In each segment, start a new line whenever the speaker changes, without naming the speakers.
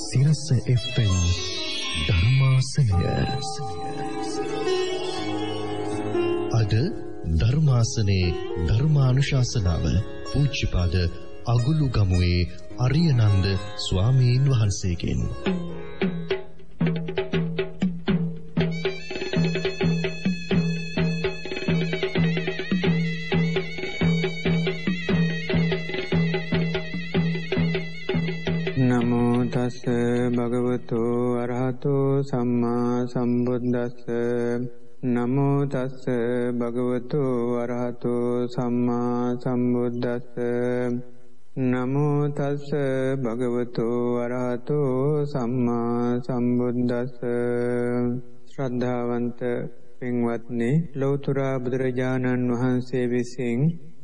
සිරස FM ධර්මාසනය. අද ධර්මාසනයේ ධර්මානුශාසනාව පූජ්‍යපාද අගුළුගමුවේ අරියනන්ද ස්වාමීන් වහන්සේගෙන්.
නමෝ තස් භගවතු අරහතෝ සම්මා සම්බුද්දස්ස. නමෝ තස් භගවතු අරහතෝ සම්මා සම්බුද්දස්ස. නමෝ තස් භගවතු අරහතෝ සම්මා සම්බුද්දස්ස. ශ්‍රද්ධාවන්ත පින්වත්නි, ලෞතර බුදුරජාණන් වහන්සේ විසින්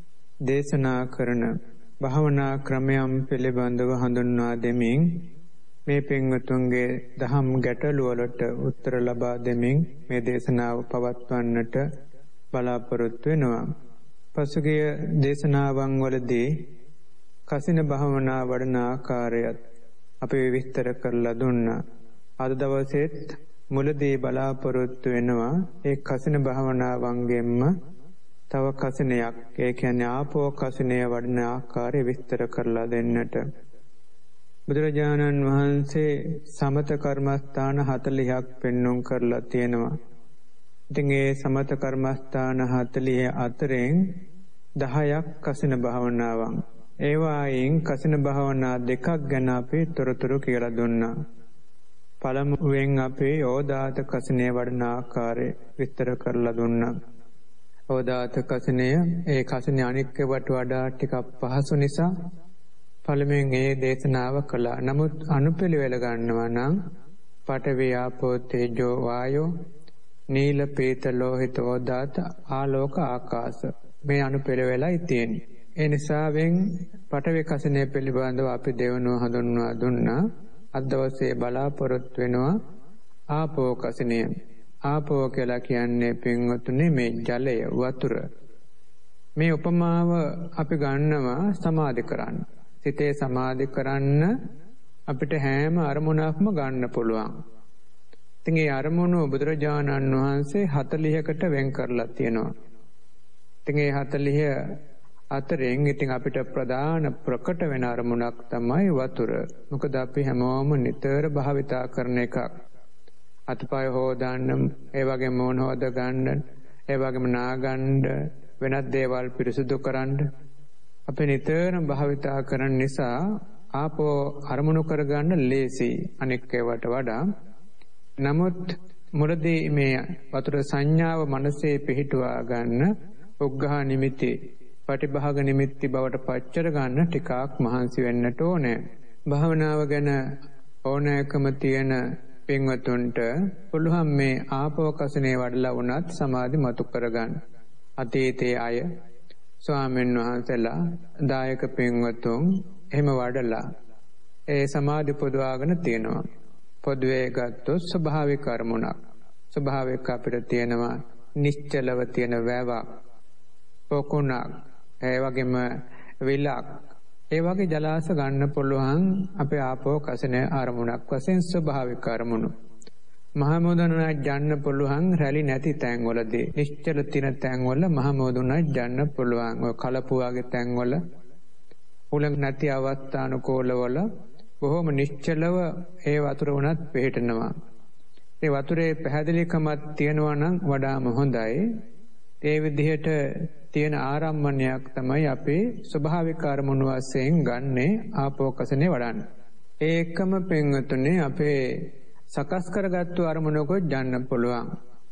දේශනා කරන භාවනා ක්‍රමයන් පිළිබඳව හඳුන්වා දෙමින් මේ පින්වතුන්ගේ දහම් ගැටළු වලට උත්තර ලබා දෙමින් මේ දේශනාව පවත්වන්නට බලාපොරොත්තු වෙනවා. පසුගිය දේශනාවන් වලදී කසින භාවනා වඩන ආකාරයත් අපි විස්තර කරලා දුන්නා. අද දවසේත් මුලදී බලාපොරොත්තු වෙනවා ඒ කසින භාවනාවන්ගෙන්ම තව කසිනයක්, ඒ කියන්නේ ආපෝ කසිනය වඩන ආකාරය විස්තර කරලා දෙන්නට. බුදුරජාණන් වහන්සේ සමත කර්මස්ථාන 40ක් පෙන්වුම් කරලා තියෙනවා. ඉතින් ඒ සමත කර්මස්ථාන 40 අතරින් 10ක් කසින භාවනාවන්. ඒවායින් කසින භාවනා දෙකක් ගැන අපි තොරතුරු කියලා දුන්නා. පළමුවෙන් අපි ඕදාත කසිනය වඩන ආකාරය විස්තර කරලා දුන්නා. ඕදාත කසිනය, ඒ කසිනය අනික්කවට වඩා ටිකක් පහසු නිසා පළමුවෙන් ඒ දේශනාව කළා. නමුත් අනුපිළිවෙල ගන්නවා නම් පඨවි ආපෝ තේජෝ වායෝ නීල පීත ලෝහිත ඕදාත ආලෝක ආකාශ, මේ අනුපිළිවෙලයි තියෙන්නේ. ඒ නිසාවෙන් පඨවි කසිනය පිළිබඳව අපි දෙවනුව හඳුන්වා දුන්නා. අද දවසේ බලාපොරොත්තු වෙනවා ආපෝ කසිනය. ආපෝ කියලා කියන්නේ පින්වතුනි මේ ජලය, වතුර. මේ උපමාව අපි ගන්නවා සමාධි කරන්න. සිතේ සමාධි කරන්න අපිට හැම අරමුණක්ම ගන්න පුළුවන්. ඉතින් ඒ අරමුණු බුදුරජාණන් වහන්සේ 40කට වෙන් කරලා තියෙනවා. ඉතින් ඒ 40 අතරින් ඉතින් අපිට ප්‍රධාන ප්‍රකට වෙන අරමුණක් තමයි වතුර. මොකද අපි හැමෝම නිතර භාවිතා කරන එකක්. අතපය හොදන්න, ඒ වගේම මොන හොද ගන්න, ඒ වගේම නාගන්න, වෙනත් දේවල් පිරිසුදු කරන්න අපි නිතරම භාවිතා කරන නිසා ආපෝ අරමුණු කරගන්න ලේසි අනෙක් ඒවාට වඩා. නමුත් මුලදී මේ වතුර සංඥාව මනසේ පිහිටුවා ගන්න උග්ඝහ නිමිති, පටිභාග නිමිති බවට පච්චර ගන්න ටිකක් මහන්සි වෙන්නට ඕනේ. භාවනාව ගැන ඕනෑකම තියෙන පින්වතුන්ට පුළුවන් මේ ආපෝ කසිනේ වඩලා වුණත් සමාධි මතු කරගන්න. අතීතයේ අය ස්වාමීන් වහන්සේලා දායක පින්වතුන් එහෙම වඩලා ඒ සමාධි පුදවාගෙන තියෙනවා. පොදුවේ ගත්තොත් ස්වභාවික අරමුණක්. ස්වභාවික අපිට තියෙනවා නිශ්චලව තියෙන වැවක්, පොකුණක්, ඒ වගේම විලක්, ඒ වගේ ජලාශ ගන්න පුළුවන් අපේ ආපෝ කසිනේ අරමුණක් වශයෙන් ස්වභාවික අරමුණු. මහා මුදුනට යන්න පුළුවන් රැලි නැති තැන්වලදී. නිශ්චල තියෙන තැන්වල මහා මුදුනට යන්න පුළුවන්. ඔය කලපු වගේ තැන්වල, උලංග නැති අවස්ථානුකූලවල බොහොම නිශ්චලව ඒ වතුර උනත් පිහිටනවා. ඒ වතුරේ පැහැදිලිකමක් තියෙනවා නම් වඩාම හොඳයි. ඒ විදිහට තියෙන ආරම්මණයක් තමයි අපේ ස්වභාවික අරමුණු වශයෙන් ගන්නේ ආපෝ කසිනේ වඩන්න. ඒකම පින්වතුනි අපේ සකස් කරගත්තු අරමුණකොත් යන්න පුළුවන්.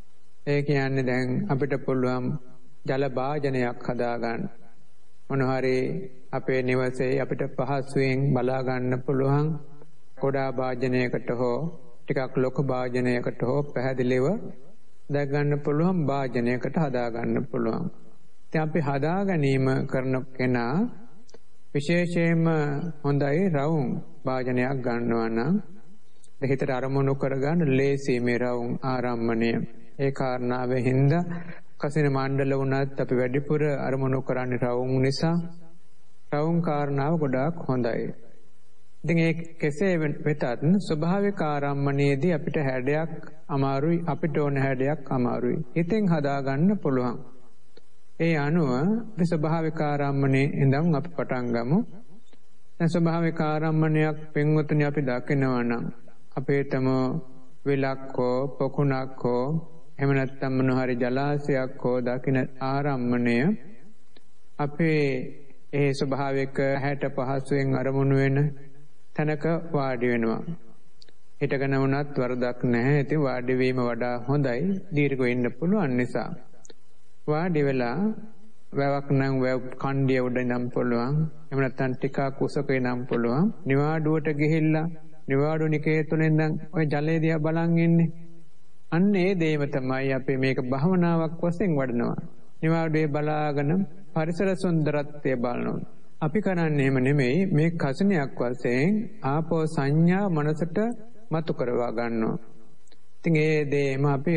ඒ කියන්නේ දැන් අපිට පුළුවන් ජල භාජනයක් හදාගන්න. මොනහරි අපේ නිවසේ අපිට පහසුවෙන් බලා ගන්න පුළුවන් කොඩා භාජනයකට හෝ ටිකක් ලොකු භාජනයකට හෝ පැහැදිලිව දැක් ගන්න පුළුවන් භාජනයකට හදා ගන්න පුළුවන්. ඉතින් අපි හදා ගැනීම කරන කෙනා විශේෂයෙන්ම හොඳයි රවුම් භාජනයක් ගන්නවා නම් හිතට අරමුණු කරගන්න ලේසි මේ රවුම් ආරම්මණය. ඒ කාරණාවෙන් හින්දා කසින මණ්ඩල වුණත් අපි වැඩිපුර අරමුණු කරන්නේ රවුම් නිසා. රවුම් කාරණාව ගොඩාක් හොඳයි. ඉතින් ඒ කෙසේ වෙතත් ස්වභාවික ආරම්මණයේදී අපිට හැඩයක් අමාරුයි, අපිට ඕන හැඩයක් අමාරුයි. හිතෙන් හදාගන්න පුළුවන්. ඒ අනුව අපි ස්වභාවික ආරම්මණයේ ඉඳන් අපි පටන් ගමු. දැන් ස්වභාවික ආරම්මණයක් පින්වතුනි අපි දකිනවා නම් අපේ තම විලක් හෝ පොකුණක් හෝ එහෙම නැත්නම් මොන හරි ජලාශයක් හෝ දකින ආරම්මණය අපේ ඒ ස්වභාවික හැට පහසුවෙන් අරමුණු වෙන තැනක වාඩි වෙනවා. හිටගෙන වුණත් වරදක් නැහැ. ඉතින් වාඩි වීම වඩා හොඳයි. දීර්ඝව ඉන්න පුළුවන් නිසා. වාඩි වෙලා වැවක් නම් වැව කණ්ඩිය උඩ නම් පුළුවන්. එහෙම නැත්නම් ටිකක් උසක නම් පුළුවන්. නිවාඩුවට ගිහිල්ලා නිවාඩු නිකේ තුනෙන් නම් ඔය ජලය දිහා බලන් ඉන්නේ. අන්න ඒ දේම තමයි අපි මේක භවනාවක් වශයෙන් වඩනවා. නිවාඩුවේ බලාගෙන පරිසර සුන්දරත්වය බලනවා. අපි කරන්නේ එහෙම නෙමෙයි. මේ කසිනියක් වශයෙන් ආපෝ සංඥා මනසට මතු කරවා ගන්නවා. ඉතින් ඒ දේම අපි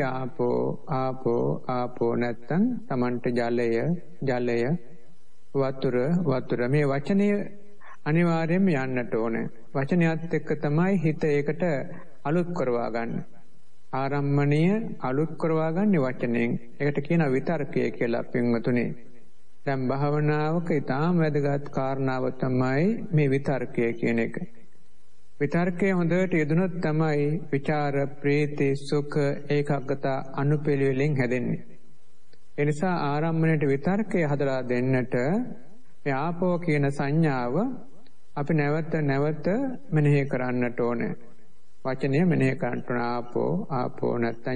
ආපෝ නැත්තම් Tamanට ජලය වතුර මේ වචනේ අනිවාර්යයෙන්ම යන්නට ඕනේ. වචනයත් එක්ක තමයි හිත ඒකට අලුත් කරවා ගන්න. ආරම්මණීය අලුත් කරවා ගන්න වචනෙන්. ඒකට කියන විතර්කය කියලා පින්වතුනි. දැන් භාවනාවක ඊටාම වැදගත් කාරණාව තමයි මේ විතර්කය කියන එක. විතර්කයේ හොඳට යෙදුනොත් තමයි විචාර, ප්‍රීති, සුඛ, ඒකාග්‍රතා අනුපිළිවෙලින් හැදෙන්නේ. ඒ නිසා ආරම්මණයට විතර්කය හදලා දෙන්නට මේ ආපෝ කියන සංඥාව අපි නැවත මෙනෙහි කරන්නට ඕනේ. වචනය මෙනෙහි කරන්නට ආපෝ නැත්නම්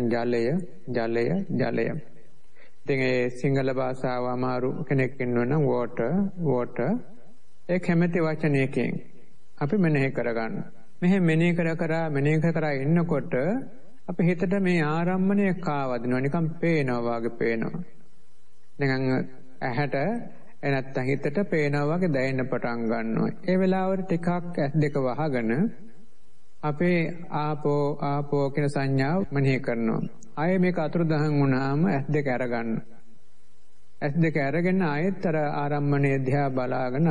ජලය. ඉතින් ඒ සිංහල භාෂාව අමාරු කෙනෙක් ඉන්නවනම් water ඒ කැමැති වචනයකින් අපි මෙනෙහි කරගන්න. මෙහෙම මෙනෙහි කර ඉන්නකොට අපි හිතට මේ ආරම්මණය කාවදිනවා. නිකන් පේනවා වගේ පේනවා. නිකන් ඇහැට නැත්තම් හිතට පේනවා වගේ දැනෙන්න පටන් ගන්නවා. ඒ වෙලාවට ටිකක් ඇස් දෙක වහගෙන අපේ ආපෝ කියන සංඥාව මෙනෙහි කරනවා. ආයේ මේක අතුරුදහන් වුණාම ඇස් දෙක අරගන්න. ඇස් දෙක අරගෙන ආයෙත් අර ආරම්මණය දිහා බලාගෙන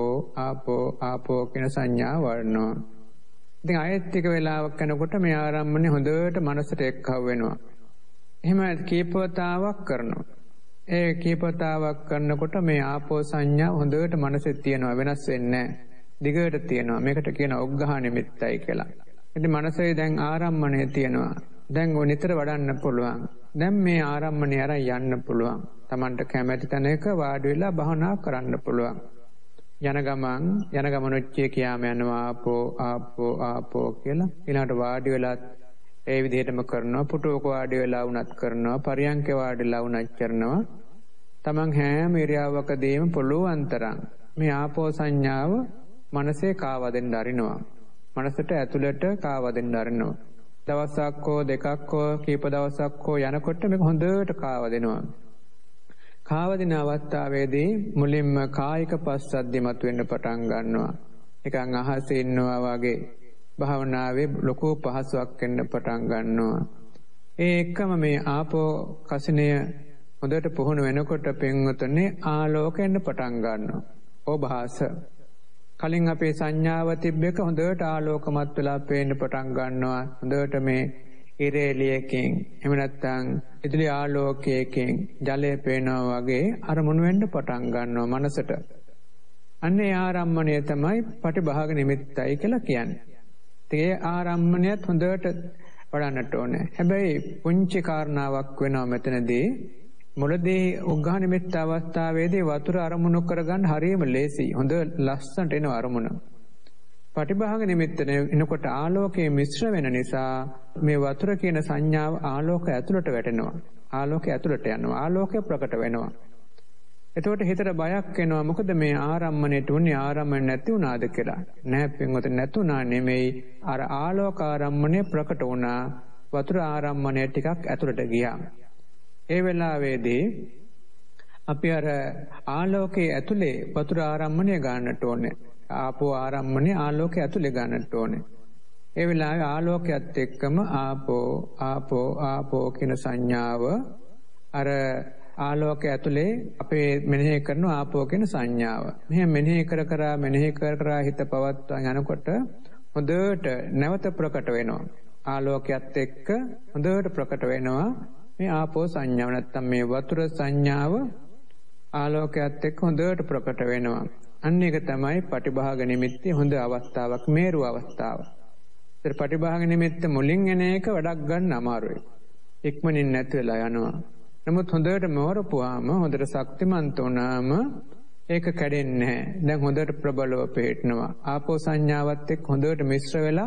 ආපෝ කියන සංඥාව වඩනවා. ඉතින් ආයෙත් ටික වෙලාවක් යනකොට මේ ආරම්මණය හොඳට මනසට එක්කව වෙනවා. එහෙම කීපවතාවක් කරනවා. ඒ කීපවතාවක් කරනකොට මේ ආපෝ සංඥාව හොඳට මනසේ තියෙනවා, වෙනස් වෙන්නේ නැහැ. දිගට තියෙනවා. මේකට කියන උග්ඝහ නිමිත්තයි කියලා. ඉතින් මනසේ දැන් ආරම්මණය තියෙනවා. දැන් ඔය නිතර වඩන්න පුළුවන්. දැන් මේ ආරම්මණය අරන් යන්න පුළුවන්. Tamanට කැමැති තැනක වාඩි වෙලා භාවනා කරන්න පුළුවන්. යන ගමන ඔච්චේ කියාම යනවා ආපෝ කියලා. ඊළඟට වාඩි වෙලා ඒ විදිහටම කරනවා. පුටුවක වාඩි වෙලා වුණත් කරනවා. පරියන්කේ වාඩිලා වුණත් කරනවා. Taman හැම ඉරියව්වකදීම පුළුවන් තරම් මේ ආපෝ සංඥාව මනසේ කාවදෙන්න අරිනවා. මනසට ඇතුළට කාවදෙන්න අරිනවා. දවසක් හෝ දෙකක් හෝ කීප දවසක් හෝ යනකොට මේක හොඳට කාවදෙනවා. කාවදින අවස්ථාවේදී මුලින්ම කායික පස්සද්ධිය මතුවෙන්න පටන් ගන්නවා. නිකන් අහසේ ඉන්නවා වගේ භාවනාවේ ලොකු පහසුවක් එන්න පටන් ගන්නවා. ඒ එක්කම මේ ආපෝ කසිනය හොඳට පුහුණු වෙනකොට පින්වතුනි ආලෝකෙන්න පටන් ගන්නවා. ඕභාස. කලින් අපේ සංඥාව තිබ්බේක හොඳට ආලෝකමත් වෙලා පේන්න පටන් ගන්නවා. හොඳට මේ ඉරේලියකින් එහෙම නැත්නම් ඉදිරි ආලෝකයකින් ජලය පේනවා වගේ අරමුණු වෙන්න පටන් ගන්නවා මනසට. අන්නේ ආරම්මණය තමයි පටිභාග නිමිත්තයි කියලා කියන්නේ. ඒ ආරම්මණයත් හොඳට වඩන්නට ඕනේ. හැබැයි පුංචි කාරණාවක් වෙනවා මෙතනදී. මුලදී උග්ඝහ නිමිත්ත අවස්ථාවේදී වතුර අරමුණු කරගන්න හරියම ලේසි. හොඳ ලස්සනට එන අරමුණ. පටිභාග නිමිත්තට එනකොට ආලෝකයේ මිශ්‍ර වෙන නිසා මේ වතුර කියන සංඥාව ආලෝක ඇතුළට වැටෙනවා. ආලෝකය ඇතුළට යනවා. ආලෝකය ප්‍රකට වෙනවා. එතකොට හිතට බයක් එනවා. මොකද මේ ආරම්මණයට උන්නේ ආරම්මණ නැති වුණාද කියලා. නෑ පින්වතුනි, නැතුණා නෙමෙයි. අර ආලෝක ආරම්මණය ප්‍රකට වුණා. වතුර ආරම්මණය ටිකක් ඇතුළට ගියා. ඒ වෙලාවේදී අපි අර ආලෝකයේ ඇතුලේ වතුර ආරම්මණය ගන්නට ඕනේ. ආපෝ ආරම්මණය ආලෝකයේ ඇතුලේ ගන්නට ඕනේ. ඒ වෙලාවේ ආලෝකයත් එක්කම ආපෝ කියන සංඥාව අර ආලෝකය ඇතුලේ අපේ මෙනෙහි කරන ආපෝ කියන සංඥාව. මෙහෙම මෙනෙහි කර හිත පවත්වා යනකොට හොඳට නැවත ප්‍රකට වෙනවා. ආලෝකයත් එක්ක හොඳට ප්‍රකට වෙනවා මේ ආපෝ සංඥාව. නැත්තම් මේ වතුර සංඥාව ආලෝකයත් එක්ක හොඳට ප්‍රකට වෙනවා. අන්න ඒක තමයි පටිභාග නිමිත්තේ හොඳ අවස්ථාවක්, මේරු අවස්ථාව. ඒතර පටිභාග නිමිත්ත මුලින් එන එක වැඩක් ගන්න අමාරුයි. ඉක්මනින් නැති වෙලා යනවා. නමුත් හොඳට මෝරපුවාම හොඳට ශක්තිමන්ත වුණාම ඒක කැඩෙන්නේ නැහැ. දැන් හොඳට ප්‍රබලව පිහිටනවා. ආපෝ සංඥාවත් එක්ක හොඳට මිශ්‍ර වෙලා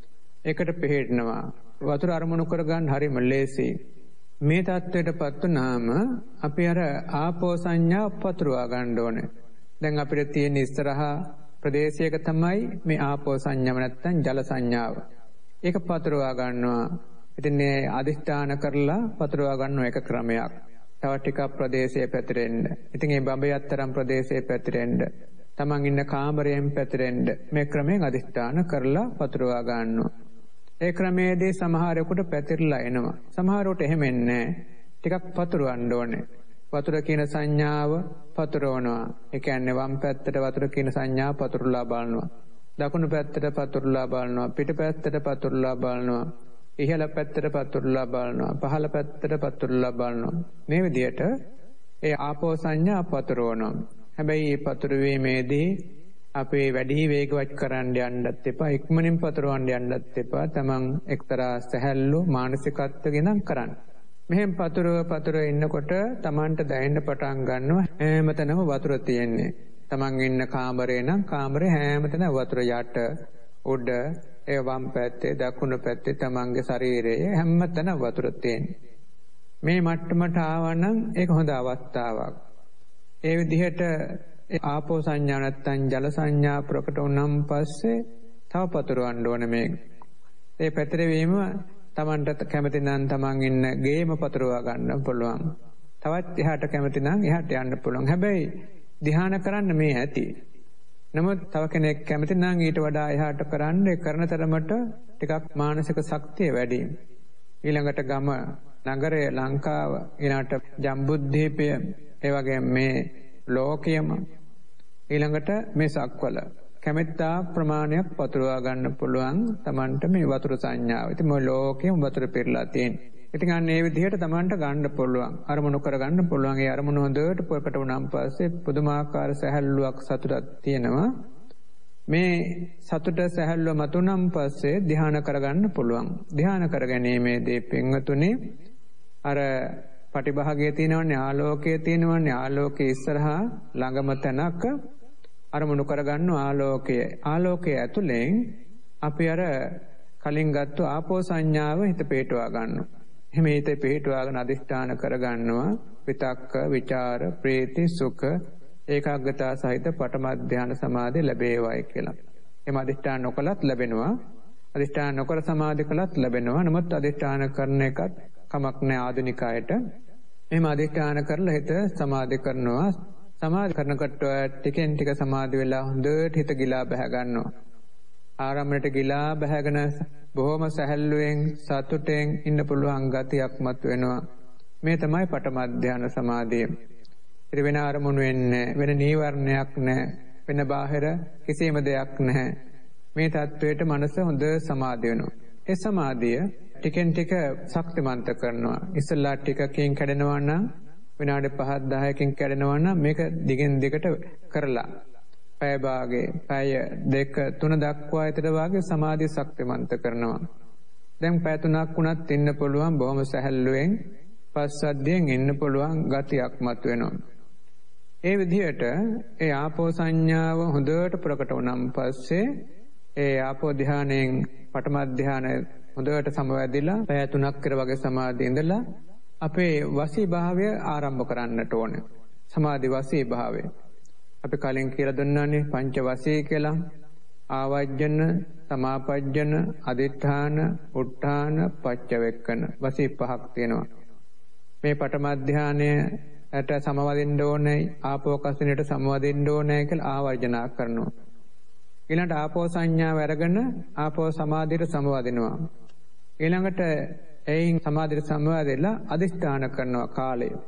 ඒකට පිහිටනවා. වතුර අරමුණු කරගන්න හරිම ලේසි. මේ தത്വයටපත් වුණාම අපි අර ආපෝ සංඥා පතුරවා ගන්න ඕනේ. දැන් අපිට තියෙන ඉස්සරහා ප්‍රදේශයක තමයි මේ ආපෝ සංඥාව නැත්තම් ජල සංඥාව. ඒක පතුරවා ගන්නවා. ඉතින් මේ අදිෂ්ඨාන කරලා පතුරවා ගන්න එක ක්‍රමයක්. තව ටිකක් ප්‍රදේශයේ පැතිරෙන්න. ඉතින් මේ බඹයත්තරම් ප්‍රදේශයේ පැතිරෙන්න. තමන් ඉන්න කාමරයෙන් පැතිරෙන්න. මේ ක්‍රමයෙන් අදිෂ්ඨාන කරලා පතුරවා ගන්නවා. ඒ ක්‍රමයේදී සමහරෙකුට පැතිරලා එනවා. සමහරවට එහෙම එන්නේ ටිකක් පතුරවන්න ඕනේ. වතුර කියන සංඥාව පතුරවනවා. ඒ කියන්නේ වම් පැත්තට වතුර කියන සංඥාව පතුරලා බලනවා. දකුණු පැත්තට පතුරලා බලනවා. පිට පැත්තට පතුරලා බලනවා. ඉහළ පැත්තට පතුරලා බලනවා. පහළ පැත්තට පතුරලා බලනවා. මේ විදිහට ඒ ආපෝ සංඥා පතුරවනවා. හැබැයි මේ පතුරවීමේදී අපේ වැඩි වේගවත් කරන්න යන්නත් එපා. ඉක්මනින් පතුරවන්න යන්නත් එපා. තමන් එක්තරා සැහැල්ලු මානසිකත්වයෙන් කරන්න. මෙහෙම පතුර ඉන්නකොට තමන්ට දැනෙන්න පටන් ගන්නවා හැමතැනම වතුර තියෙන්නේ. තමන් ඉන්න කාමරේ නම් කාමරේ හැමතැනම වතුර යට උඩ ඒ වම් පැත්තේ දකුණු පැත්තේ තමන්ගේ ශරීරයේ හැමතැනම වතුර තියෙන්නේ. මේ මට්ටමට ආවනම් ඒක හොඳ අවස්ථාවක්. ඒ විදිහට ආපෝ සංඥා නැත්තම් ජල සංඥා ප්‍රකට වුණාන් පස්සේ තව පතුරවන්න ඕනේ මේක. ඒ පැතිරවීම තමන්ට කැමති නම් තමන් ඉන්න ගේම පතුරවා ගන්න පුළුවන්. තවත් එහාට කැමති නම් එහාට යන්න පුළුවන්. හැබැයි ධ්‍යාන කරන්න මේ ඇති. නමුත් තව කෙනෙක් කැමති නම් ඊට වඩා එහාට කරන්න කරන තරමට ටිකක් මානසික ශක්තිය වැඩි. ඊළඟට ගම, නගරය, ලංකාව, ඊළඟට ජම්බුද්දීපය, ඒ වගේ මේ ලෝකයම, ඊළඟට මේ සක්වල කැමැත්තා ප්‍රමාණයක් පතුරවා ගන්න පුළුවන් තමන්ට මේ වතුර සංඥාව. ඉතින් මේ ලෝකෙම වතුර පිරලා තියෙනවා. ඉතින් අන්න ඒ විදිහට තමන්ට ගන්න පුළුවන්. අරමුණු කර ගන්න පුළුවන්. ඒ අරමුණ හොඳට ප්‍රකට වුණාන් පස්සේ පුදුමාකාර සැහැල්ලුවක් සතුටක් තියෙනවා. මේ සතුට සැහැල්ලුව මතුනන් පස්සේ ධ්‍යාන කරගන්න පුළුවන්. ධ්‍යාන කරගැනීමේදී පින්වතුනි අර පටිභාගයේ තියෙනවනේ ආලෝකයේ තියෙනවනේ ආලෝකයේ ඉස්සරහා ළඟම තැනක අරමුණු කරගන්න ආලෝකයේ ඇතුලෙන් අපි අර කලින් ගත්ත ආපෝ සංඥාව හිත පිටවා ගන්නවා. එහෙම හිත පිටවාගෙන අදිෂ්ඨාන කරගන්නවා විතක්ක, විචාර, ප්‍රීති, සුඛ, ඒකාග්‍රතාව සහිත පඨම ධ්‍යාන සමාධිය ලැබේවායි කියලා. එහෙම අදිෂ්ඨාන නොකලත් ලැබෙනවා. අදිෂ්ඨාන නොකර සමාධි කළත් ලැබෙනවා. නමුත් අදිෂ්ඨාන කරන එකත් කමක් නැහැ ආධුනිකයට. එහෙම අදිෂ්ඨාන කරලා හිත සමාධි කරනවා. සමාධි කරනකොට ටිකෙන් ටික සමාධි වෙලා හොඳට හිත ගිලා බහ ගන්නවා. ආරම්භයට ගිලා බහගෙන බොහොම සැහැල්ලුවෙන් සතුටෙන් ඉන්න පුළුවන් ගතියක් මත වෙනවා. මේ තමයි පඨම ධ්‍යාන සමාධිය. ඉතින් වෙන අරමුණු වෙන්නේ වෙන නීවරණයක් නැහැ. වෙන බාහිර කිසිම දෙයක් නැහැ. මේ தത്വයට මනස හොඳ සමාධි වෙනවා. ඒ සමාධිය ටිකෙන් ටික ශක්තිමන්ත කරනවා. ඉස්සලා ටිකකින් කැඩෙනවා නම් විනාඩි 5-10කින් කැඩෙනවා නම් මේක දිගින් දිගට කරලා පැය භාගේ පැය 2-3 දක්වා විතර වාගේ සමාධිය ශක්තිමන්ත කරනවා. දැන් පැය 3ක් වුණත් ඉන්න පුළුවන් බොහොම සැහැල්ලුවෙන් පස්සද්ධියෙන් ඉන්න පුළුවන් ගතියක් මත වෙනවා. ඒ විදිහට ඒ ආපෝ සංඥාව හොඳට ප්‍රකට වුණාන් පස්සේ ඒ ආපෝ ධානයෙන් පඨම ධානය හොඳට සමවැදිලා පැය 3ක් කර වගේ සමාධිය ඉඳලා අපේ වසී භාවය ආරම්භ කරන්නට ඕනේ. සමාධි වසී භාවය. අපි කලින් කියලා දුන්නානේ පංච වසී කියලා. ආවජ්ජන, සමාපජ්ජන, අදිඨාන, උත්ථාන, පච්චවෙක්කන. වසී පහක් තියෙනවා. මේ පඨම ධානයට සමවදින්න ඕනේ, ආපෝ කසිනේට සමවදින්න ඕනේ කියලා ආවර්ජනා කරනවා. ඊළඟට ආපෝ සංඥාව අරගෙන ආපෝ සමාධියට සමවදිනවා. ඊළඟට එයින් සමාධියට සමවදෙලා අදිෂ්ඨාන කරනවා කාලය.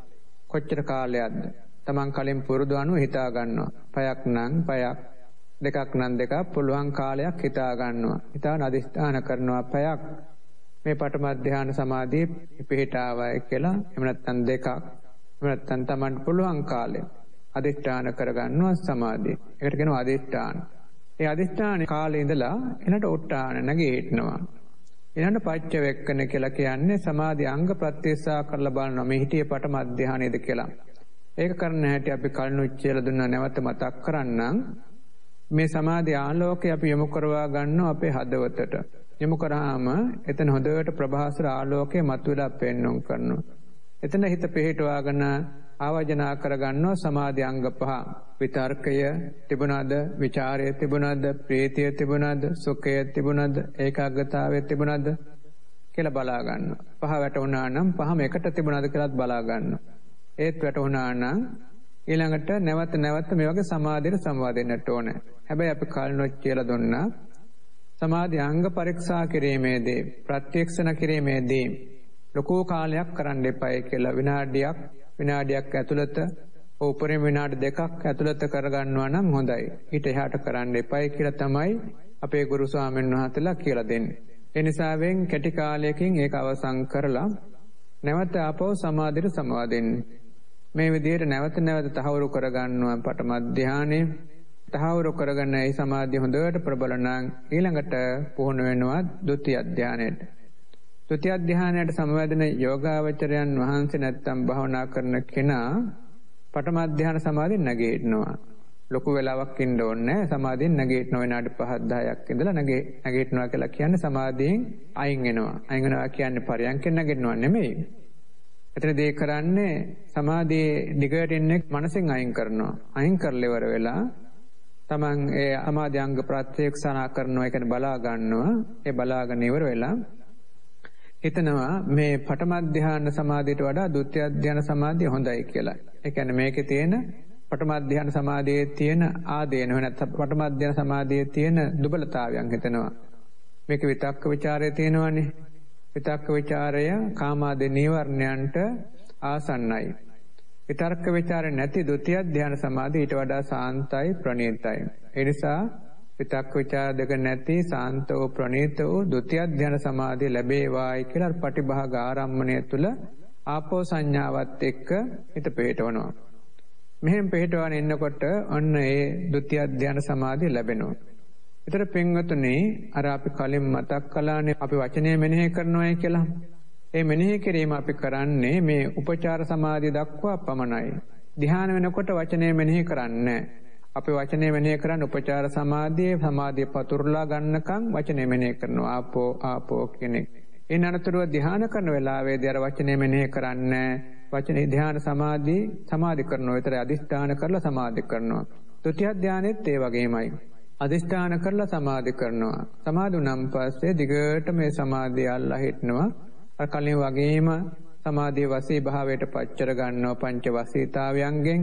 කොච්චර කාලයක්ද? Taman කලින් පුරුදු අනුව හිතා ගන්නවා. පැයක් නම් පැයක්, දෙකක් නම් දෙකක් පුළුවන් කාලයක් හිතා ගන්නවා. හිතාන අදිස්ථාන කරනවා පැයක් මේ පඨම ධ්‍යාන සමාධියේ පිහිටාවයි කියලා. එහෙම නැත්නම් දෙකක්. එහෙම නැත්නම් Taman පුළුවන් කාලය අදිස්ථාන කරගන්නවා සමාධිය. ඒකට කියනවා අදිස්ථාන. ඒ අදිස්ථාන කාලේ ඉඳලා ඊළඟට උට්ටාන නැගීටනවා. ඊළඟට පච්ච වෙක්කන කියලා කියන්නේ සමාධි අංග ප්‍රත්‍යක්ෂා කරලා බලනවා මේ හිටියේ පඨම ධ්‍යානෙද කියලා. ඒක කරන්න හැටි අපි කලිනුත් කියලා දුන්නා. නැවත මතක් කරන්නම්. මේ සමාධි ආලෝකය අපි යොමු කරවා ගන්නවා අපේ හදවතට. යොමු කරාම එතන හොඳට ප්‍රභාස්වර ආලෝකය මතුවලා පෙන්වුම් කරනවා. එතන හිත පිහිටවාගෙන ආවජනා කරගන්නවා සමාධි අංග පහ. විතර්කය තිබුණාද, විචාරය තිබුණාද, ප්‍රීතිය තිබුණාද, සුඛය තිබුණාද, ඒකාග්‍රතාවය තිබුණාද කියලා බලා ගන්නවා. පහ වැටුණා නම් පහම එකට තිබුණාද කියලාත් බලා ගන්නවා. ඒත් වැටුණා නම් ඊළඟට නැවත මේ වගේ සමාධියට සම්වාදෙන්නට ඕනේ. හැබැයි අපි කලිනුත් කියලා දුන්නා සමාධි අංග පරීක්ෂා කිරීමේදී, ප්‍රත්‍යක්ෂණ කිරීමේදී ලොකු කාලයක් කරන්න එපායි කියලා. විනාඩියක් ඇතුළත උපරිම විනාඩි 2ක් ඇතුළත කරගන්නවා නම් හොඳයි. ඊට එහාට කරන්න එපායි කියලා තමයි අපේ ගුරු ස්වාමීන් වහන්සේලා කියලා දෙන්නේ. ඒ නිසා වෙන් කැටි කාලයකින් ඒක අවසන් කරලා නැවත ආපහු සමාධියට සමවදින්න. මේ විදිහට නැවත තහවුරු කරගන්නවා පඨම ධ්‍යානෙ. තහවුරු කරගෙන ඒ සමාධිය හොඳට ප්‍රබල නම් ඊළඟට පුහුණු වෙනවා ဒုတိ ය ධ්‍යානෙට. ဒုတိ ය ධ්‍යානයට සමවැදෙන යෝගාවචරයන් වහන්සේ නැත්තම් භාවනා කරන කෙනා පඨම ධ්‍යාන සමාධියෙන් නැගිටිනවා. ලොකු වෙලාවක් ඉන්න ඕනේ සමාධියෙන් නැගිටින විනාඩි 5-10ක් ඉඳලා නැගිටිනවා කියලා කියන්නේ සමාධියෙන් අයින් වෙනවා. අයින් වෙනවා කියන්නේ පරයන්කෙන් නැගිටිනවා නෙමෙයි. එතනදී කරන්නේ සමාධියේ දිගට ඉන්නේ මනසෙන් අයින් කරනවා. අයින් කරලා ඉවර වෙලා තමන් ඒ සමාධි අංග ප්‍රත්‍යක්ෂණා කරනවා. ඒ කියන්නේ බලා ගන්නවා. ඒ බලාගෙන ඉවර වෙලා හිතනවා මේ පඨම ධ්‍යාන සමාධියට වඩා ဒုတိ ය ධ්‍යාන සමාධිය හොඳයි කියලා. ඒ කියන්නේ මේකේ තියෙන පඨම ධ්‍යාන සමාධියේ තියෙන ආදීන නැත්නම් පඨම ධ්‍යාන සමාධියේ තියෙන දුබලතාවයන් හිතනවා. මේක විතක්ක ਵਿਚාරය තියෙනවානේ. විතක්ක ਵਿਚාරය කාමාදී නීවරණයන්ට ආසන්නයි. විතර්ක ਵਿਚාරය නැති ဒုတိ ය ධ්‍යාන සමාධිය ඊට වඩා සාන්තයි ප්‍රණීතයි. ඒ නිසා විතක්ක ਵਿਚාර දෙක නැති සාන්ත වූ ප්‍රණීත වූ ဒုတိ ය ධ්‍යාන සමාධිය ලැබේවායි කියලා පටිභාග ආරම්මණය තුල ආපෝ සංඥාවත් එක්ක හිත පිහිටවනවා. මෙහෙම පිහිටවන ඉන්නකොට ඔන්න ඒ ဒုတိ ය ධ්‍යාන සමාධිය ලැබෙනවා. ඒතර පින්වතුනි අර අපි කලින් මතක් කළානේ අපි වචනය මෙනෙහි කරනවායි කියලා. ඒ මෙනෙහි කිරීම අපි කරන්නේ මේ උපචාර සමාධිය දක්වා පමණයි. ධ්‍යාන වෙනකොට වචනය මෙනෙහි කරන්නේ අපි වචනය මෙනෙහි කරන්නේ උපචාර සමාධිය පතුරලා ගන්නකම් වචනය මෙනෙහි කරනවා. ආපෝ කෙනෙක්. ඒ අනතුරුව ධ්‍යාන කරන වෙලාවේදී අර වචනය මෙනෙහි කරන්නේ වචනේ ධ්‍යාන සමාධි කරනවා. ඒතර අදිෂ්ඨාන කරලා සමාධි කරනවා. ဒုတိ ය ධ්‍යානෙත් ඒ වගේමයි. අදිෂ්ඨාන කරලා සමාධි කරනවා. සමාධි නම් පස්සේ දිගට මේ සමාධිය අල්ලා හිටනවා. අර කලින් වගේම සමාධිය වසී භාවයට පච්චර ගන්නවා පංච වසීතාවයන්ගෙන්.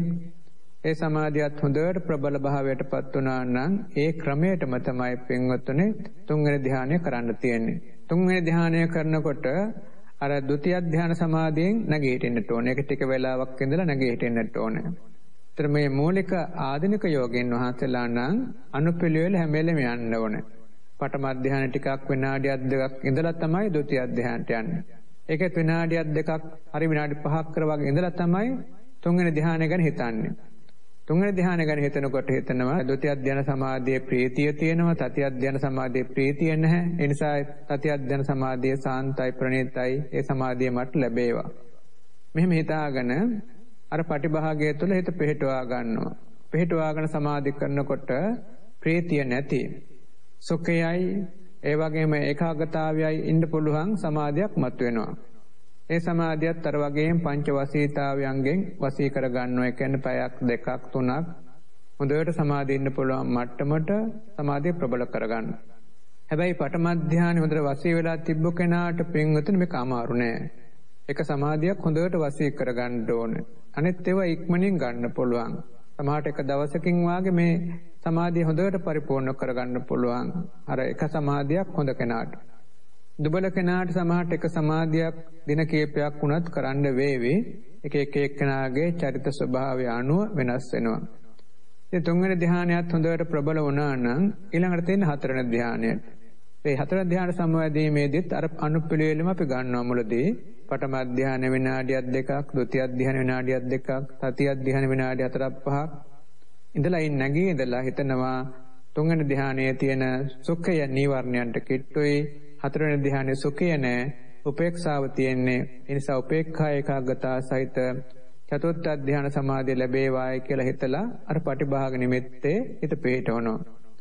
ඒ සමාධියත් හොඳට ප්‍රබල භාවයට පත් වුණා නම් ඒ ක්‍රමයටම තමයි පින්වත්තුනේ තුන්වෙනි ධ්‍යානය කරන්න තියෙන්නේ. තුන්වෙනි ධ්‍යානය කරනකොට අර ဒုတိ ය ධ්‍යාන සමාධියෙන් නැගිටින්නට ඕනේ. ඒක ටික වෙලාවක් ඉඳලා නැගිටින්නට ඕනේ. ඒතර මේ මූලික ආධුනික යෝගීන් වහන්සේලා නම් අනුපිළිවෙල හැම වෙලෙම යන්න ඕනේ. පඨම ධ්‍යාන ටිකක් විනාඩියක් දෙකක් ඉඳලා තමයි ဒုတိ ය ධ්‍යානට යන්නේ. ඒකත් විනාඩියක් දෙකක් හරි විනාඩි 5ක් කර වගේ ඉඳලා තමයි තුන්වෙනි ධ්‍යානය ගැන හිතන්නේ. තුන්වෙනි ධ්‍යානය ගැන හිතනකොට හිතනවා ဒုတိ ය ධ්‍යාන සමාධියේ ප්‍රීතිය තියෙනවා, තතිය ධ්‍යාන සමාධියේ ප්‍රීතිය නැහැ. ඒ නිසා තතිය ධ්‍යාන සමාධිය සාන්තයි ප්‍රණීතයි. ඒ සමාධිය මට ලැබේවා. මෙහෙම හිතාගෙන අර පටිභාගය තුළ හිත පිහිටවා ගන්නවා. පිහිටවාගෙන සමාධි කරනකොට ප්‍රීතිය නැති සුඛයයි ඒ වගේම ඒකාග්‍රතාවයයි ඉන්න පුළුවන් සමාධියක් මතුවෙනවා. ඒ සමාධියත් අර වගේම පංච වසීතාවයන්ගෙන් වසී කර ගන්නවා. ඒ කියන්නේ පැයක් දෙකක් තුනක් හොඳට සමාධිය ඉන්න පුළුවන් මට්ටමට සමාධිය ප්‍රබල කරගන්න. හැබැයි පඨම ධ්‍යානෙ හොඳට වසී වෙලා තිබ්බ කෙනාට පින්වතුනි මේක අමාරු නෑ. එක සමාධියක් හොඳට වසී කරගන්න ඕනේ. අනිත් ඒවා ඉක්මනින් ගන්න පුළුවන්. සමහරට එක දවසකින් වාගේ මේ සමාධිය හොඳට පරිපූර්ණ කරගන්න පුළුවන්. අර එක සමාධියක් හොඳ කෙනාට. දුබල කෙනාට සමහරට එක සමාධියක් දින කීපයක් වුණත් කරන්න වේවි. එක එක්කෙනාගේ චරිත ස්වභාවය අනුව වෙනස් වෙනවා. ඉතින් තුන්වෙනි ධ්‍යානයත් හොඳට ප්‍රබල වුණා නම් ඊළඟට තියෙන හතරවෙනි ධ්‍යානයට. මේ හතරවෙනි ධ්‍යාන සමවැදීමේදීත් අර අනුපිළිවෙලම අපි ගන්නවා මුලදී. පඨම ධ්‍යාන විනාඩියක් 2ක්, ဒုတိ ය ධ්‍යාන විනාඩියක් 2ක්, තතිය ධ්‍යාන විනාඩි 4ක් 5ක් ඉඳලා නැගී ඉඳලා හිතනවා තුන්වෙනි ධ්‍යානයේ තියෙන සුඛය නීවරණයන්ට කිට්ටුයි. හතරවෙනි ධ්‍යානයේ සුඛය නැහැ, උපේක්ෂාව තියෙන්නේ. ඒ නිසා උපේක්ඛා ඒකාග්‍රතාව සහිත චතුර්ථ ධ්‍යාන සමාධිය ලැබේවායි කියලා හිතලා අර පටිභාග නිමෙත්තේ හිත පිහිටවනවා.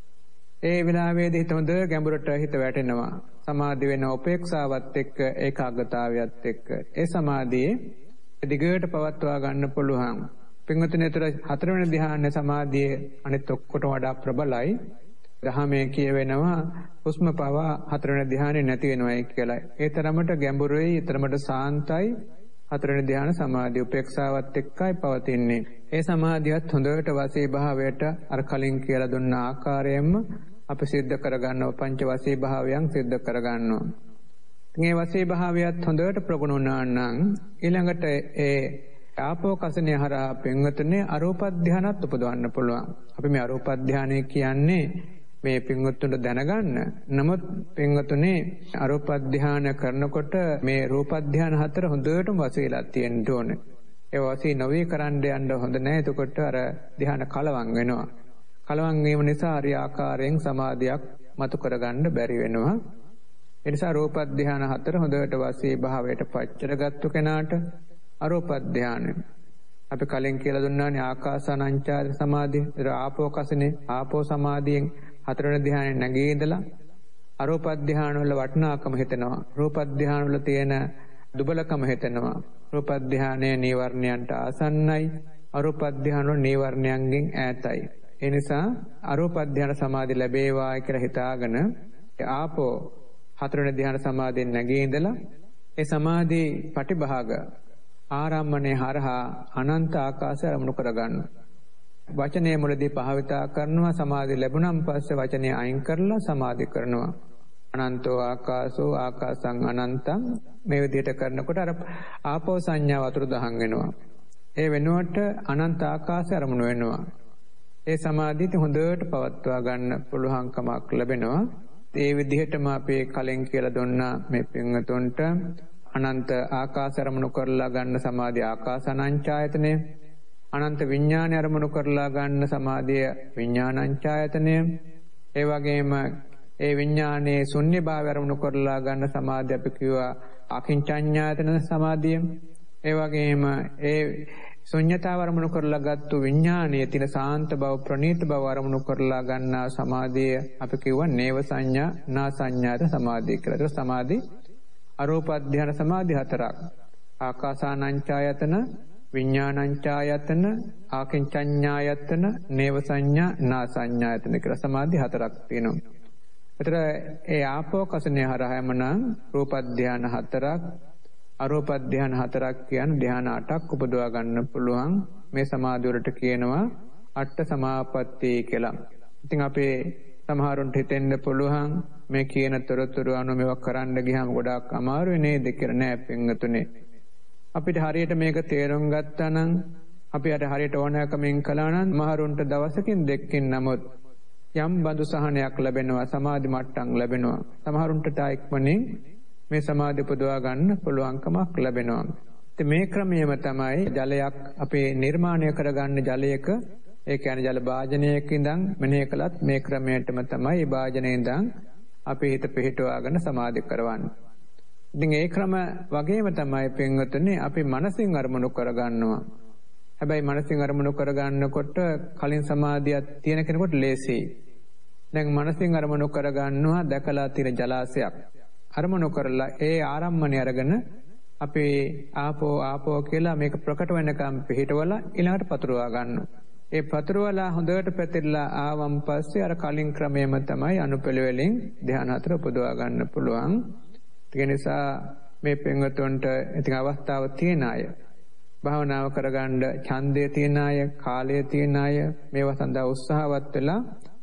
ඒ විලාවේදී හිත හොඳ ගැඹුරට හිත වැටෙනවා. සමාධි වෙන උපේක්ෂාවත් එක්ක ඒකාග්‍රතාවයත් එක්ක ඒ සමාධියේ දිගට පවත්වා ගන්න පුළුවන්. පින්වතුනේතර හතරවෙනි ධ්‍යාන සමාධියේ අනිත් ඔක්කොටම වඩා ප්‍රබලයි. දහමේ කියවෙනවා හුස්ම පවා හතරවෙනි ධ්‍යානෙ නැති වෙනවායි කියලා. ඒ තරමට ගැඹුරුයි, ඒ තරමට සාන්තයි හතරවෙනි ධ්‍යාන සමාධිය. උපේක්ෂාවත් එක්කයි පවතින්නේ. ඒ සමාධියත් හොඳට වාසී භාවයට අර කලින් කියලා දුන්න ආකාරයෙන්ම අපි සිද්ධ කරගන්නවා. පංච වාසී භාවයන් සිද්ධ කරගන්නවා. මේ වාසී භාවයත් හොඳට ප්‍රගුණ වුණා නම් ඊළඟට ඒ ආපෝ කසනේ හරහා පින්වතුනේ අරූප ධ්‍යානත් උපදවන්න පුළුවන්. අපි මේ අරූප ධ්‍යානය කියන්නේ මේ පින්වතුන්ට දැනගන්න. නමුත් පින්වතුනේ අරූප ධ්‍යාන කරනකොට මේ රූප ධ්‍යාන හතර හොඳටම වශීලා තියෙන්න ඕනේ. ඒ වශී නොවේ කරන්න යන්න හොඳ නැහැ. එතකොට අර ධ්‍යාන කලවම් වෙනවා. කලවම් වීම නිසා හරි ආකාරයෙන් සමාධියක් මතු කරගන්න බැරි වෙනවා. ඒ නිසා රූප ධ්‍යාන හතර හොඳට වශී භාවයට පච්චරගත්තු කෙනාට අරූප ධ්‍යාන අපි කලින් කියලා දුන්නානේ ආකාසානංචාර සමාධිය. ඒතර ආපෝ කසනේ ආපෝ සමාධියෙන් හතරවෙනි ධ්‍යානෙ නැගී ඉඳලා අරූප ධ්‍යාන වල වටිනාකම හිතෙනවා. රූප ධ්‍යාන වල තියෙන දුබලකම හිතෙනවා. රූප ධ්‍යානයේ නීවරණයන්ට ආසන්නයි, අරූප ධ්‍යාන වල නීවරණයන්ගෙන් ඈතයි. ඒ නිසා අරූප ධ්‍යාන සමාධිය ලැබේවා කියලා හිතාගෙන ආපෝ හතරවෙනි ධ්‍යාන සමාධියෙන් නැගී ඉඳලා ඒ සමාධි පටිභාග ආරම්මණය හරහා අනන්ත ආකාශය අරමුණු කරගන්න. වචනය මුලදී භාවිතා කරනවා. සමාධිය ලැබුණාන් පස්සේ වචනය අයින් කරලා සමාධි කරනවා. අනන්තෝ ආකාශෝ ආකාසං අනන්තං මේ විදිහට කරනකොට අර ආපෝ සංඥාව අතුරුදහන් වෙනවා. ඒ වෙනුවට අනන්ත ආකාශය අරමුණු වෙනවා. ඒ සමාධිය හොඳට පවත්වා ගන්න පුළුවන්කමක් ලැබෙනවා. ඒ විදිහටම අපි කලින් කියලා දුන්නා මේ පින්වතුන්ට අනන්ත ආකාශ අරමුණු කරලා ගන්න සමාධිය ආකාසානංචායතනය, අනන්ත විඥාන අරමුණු කරලා ගන්න සමාධිය විඥානංචායතනය, ඒ වගේම ඒ විඥානයේ ශුන්‍ය භාවය අරමුණු කරලා ගන්න සමාධිය අපි කියවා අකින්චඤ්ඤායතන සමාධිය. ඒ වගේම ඒ ශුන්‍යතාව අරමුණු කරලා ගත්තු විඥානයේ තියෙන සාන්ත බව, ප්‍රණීත බව අරමුණු කරලා ගන්නා සමාධිය අපි කියවා නේව සංඥා නා සංඥාත සමාධිය කියලා. ඒක සමාධි අරූප ධ්‍යාන සමාධි හතරක්. ආකාසානංචායතන, විඥානංචායතන, ආකින්චඤ්ඤායතන, නේව සංඥා නා සංඥායතන කියලා සමාධි හතරක් තියෙනවා. ඒතර ඒ ආපෝ කසනේ හරහාමනම් රූප ධ්‍යාන හතරක්, අරූප ධ්‍යාන හතරක් කියන ධ්‍යාන 8ක් උපදවා ගන්න පුළුවන්. මේ සමාධි වලට කියනවා අට්ඨ සමාපatti කියලා. ඉතින් අපේ සමහරුන්ට හිතෙන්න පුළුවන් මේ කියන තොරතුරු අනුව මේවා කරන්න ගියාම ගොඩාක් අමාරුයි නේද කියලා. නෑ පින්වතුනි. අපිට හරියට මේක තේරුම් ගත්තා නම් අපි අර හරියට ඕනෑකමින් කළා නම් මහරුන්ට දවසකින් දෙකකින් නමුත් යම් බඳු සහනයක් ලැබෙනවා, සමාධි මට්ටම් ලැබෙනවා. සමහරුන්ට තායික්මනින් මේ සමාධි පුදවා ගන්න පුළුවන්කමක් ලැබෙනවා. ඉතින් මේ ක්‍රමයේම තමයි ජලයක් අපි නිර්මාණය කරගන්න ජලයක, ඒ කියන්නේ ජල භාජනයක ඉඳන් මෙනෙහි කළත් මේ ක්‍රමයටම තමයි මේ භාජනයේ ඉඳන් අපි හිත පිහිටවාගෙන සමාධි කරවන්නේ. ඉතින් ඒ ක්‍රම වගේම තමයි පින්වතුනි අපි මනසින් අරමුණු කරගන්නවා. හැබැයි මනසින් අරමුණු කරගන්නකොට කලින් සමාධියක් තියෙන කෙනෙකුට ලේසියි. දැන් මනසින් අරමුණු කරගන්නවා දැකලා තියෙන ජලාශයක්. අරමුණු කරලා ඒ ආරම්මණය අරගෙන අපි ආපෝ කියලා මේක ප්‍රකට වෙනකම් පිහිටවලා ඊළඟට පතුරවා ගන්නවා. ඒ පතුරවලා හොඳට පැතිරලා ආවම් පස්සේ අර කලින් ක්‍රමයේම තමයි අනුපිළිවෙලින් ධ්‍යාන හතර උපදවා ගන්න පුළුවන්. ඒ නිසා මේ පින්වතුන්ට ඉතින් අවස්ථාව තියෙන අය, භාවනාව කරගන්න ඡන්දය තියෙන අය, කාලය තියෙන අය මේවා සඳහා උත්සාහවත් වෙලා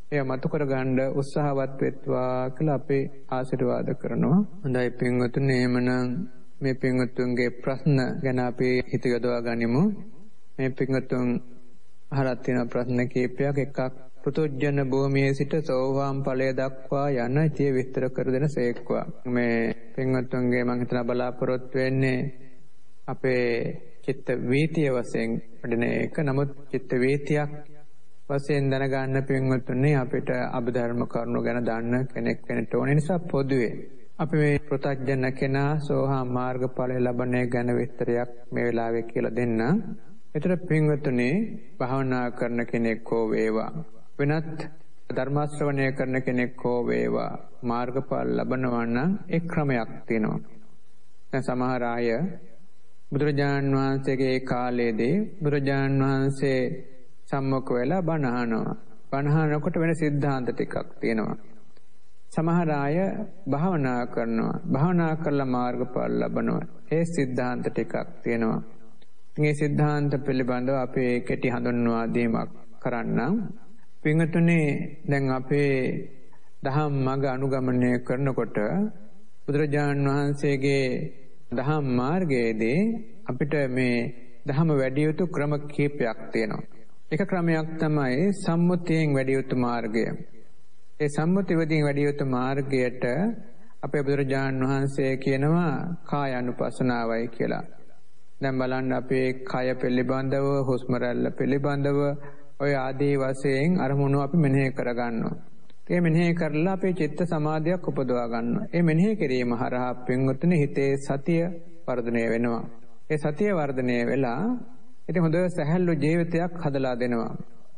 එය මතු කරගන්න උත්සාහවත් වෙත්වා කියලා අපි ආශිර්වාද කරනවා. හොඳයි පින්වතුනි, එහෙමනම් මේ පින්වතුන්ගේ ප්‍රශ්න ගැන අපි හිත යොදවා ගනිමු. මේ පින්වතුන් අහලා තියෙන ප්‍රශ්න කීපයක්. එකක්, පෘථුජන භූමියේ සිට සෝවාන් ඵලය දක්වා යන ඉතිය විස්තර කර දෙන සේක්වා. මේ පින්වතුන්ගේ මම හිතන බලාපොරොත්තු වෙන්නේ අපේ චිත්ත වීතිය වශයෙන් වැඩෙන එක. නමුත් චිත්ත වීතියක් වශයෙන් දැනගන්න පින්වතුනි අපිට අභිධර්ම කරුණු ගැන දන්න කෙනෙක් වෙන්න ඕන නිසා පොදුවේ අපි මේ පෘථග්ජන කෙනා සෝහා මාර්ගඵල ලබන්නේ ගැන විස්තරයක් මේ වෙලාවේ කියලා දෙන්න. ඒතර පින්වතුනි භාවනා කරන කෙනෙක් හෝ වේවා, වෙනත් ධර්ම ශ්‍රවණය කරන කෙනෙක් හෝ වේවා, මාර්ගඵල ලබනවා නම් එක් ක්‍රමයක් තියෙනවා. දැන් සමහර අය බුදුරජාන් වහන්සේගේ කාලයේදී බුදුරජාන් වහන්සේ සම්මුඛ වෙලා බණ අහනවා. බණ අහනකොට වෙන સિદ્ધාන්ත ටිකක් තියෙනවා. සමහර අය භාවනා කරනවා. භාවනා කරලා මාර්ගඵල ලබනවා. ඒ સિદ્ધාන්ත ටිකක් තියෙනවා. මේ સિદ્ધාන්ත පිළිබඳව අපි කෙටි හඳුන්වා දීමක් කරන්නම්. පින්වතුනි, දැන් අපේ දහම් මඟ අනුගමනය කරනකොට බුදුරජාණන් වහන්සේගේ දහම් මාර්ගයේදී අපිට මේ දහම වැඩි යුතු ක්‍රම කීපයක් තියෙනවා. එක ක්‍රමයක් තමයි සම්මුතියෙන් වැඩි යුතු මාර්ගය. ඒ සම්මුතිවලින් වැඩි යුතු මාර්ගයට අපේ බුදුරජාණන් වහන්සේ කියනවා කාය අනුපස්සනාවයි කියලා. දැන් බලන්න අපේ කය පිළිබඳව, හුස්ම රැල්ල පිළිබඳව ඔය ආදී වශයෙන් අරමුණු අපි මෙනෙහි කරගන්නවා. ඒ මෙනෙහි කරලා අපේ චිත්ත සමාධියක් උපදවා ගන්නවා. ඒ මෙනෙහි කිරීම හරහා පින්වතුනි හිතේ සතිය වර්ධනය වෙනවා. ඒ සතිය වර්ධනය වෙලා ඉතින් හොඳ සැහැල්ලු ජීවිතයක් හදලා දෙනවා.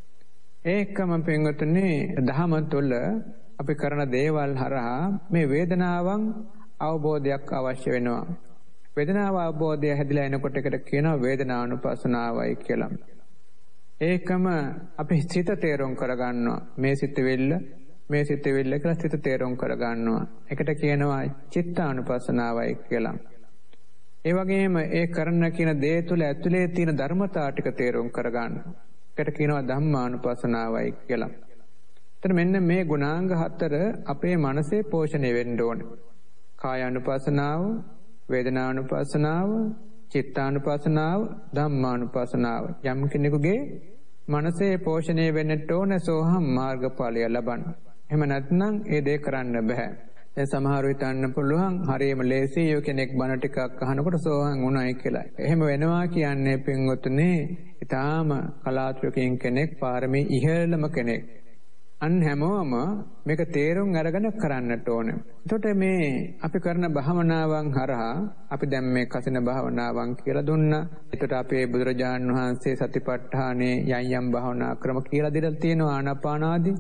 ඒකම පින්වතුනි දහම තුළ අපි කරන දේවල් හරහා මේ වේදනාවන් අවබෝධයක් අවශ්‍ය වෙනවා. වේදනාව අවබෝධය හැදිලා එනකොට එකට කියනවා වේදනානුපස්සනාවයි කියලා. ඒකම අපි සිත තේරුම් කරගන්නවා. මේ සිතවිල්ල කියලා සිත තේරුම් කරගන්නවා. ඒකට කියනවා චිත්තානුපස්සනාවයි කියලා. ඒ වගේම ඒ කරන කියන දේ තුළ ඇතුලේ තියෙන ධර්මතා ටික තේරුම් කරගන්න. ඒකට කියනවා ධම්මානුපස්සනාවයි කියලා. එතන මෙන්න මේ ගුණාංග 4 අපේ මනසේ පෝෂණය වෙන්න ඕනේ. කායානුපස්සනාව, වේදනානුපස්සනාව, චිත්තානුපස්සනාව, ධම්මානුපස්සනාව. යම් කෙනෙකුගේ මනසේ පෝෂණය වෙන්නට ඕන සෝහම් මාර්ගඵලය ලබන්න. එහෙම නැත්නම් ඒ දේ කරන්න බෑ. දැන් සමහරව හිතන්න පුළුවන් හරියම ලේසි කෙනෙක් බණ ටිකක් අහනකොට සෝහම් වුණයි කියලා. එහෙම වෙනවා කියන්නේ පින්වතුනි ඊටාම කලාතුරකින් කෙනෙක්, පාරමී ඉහළම කෙනෙක්. අන් හැමෝම මේක තේරුම් අරගෙන කරන්නට ඕනේ. එතකොට මේ අපි කරන භාවනාවන් හරහා අපි දැන් මේ කසින භාවනාවන් කියලා දුන්නා. එතකොට අපේ බුදුරජාණන් වහන්සේ සතිපට්ඨානේ යම් භාවනා ක්‍රම කියලා දෙලා තියෙනවා, ආනාපාන ආදී.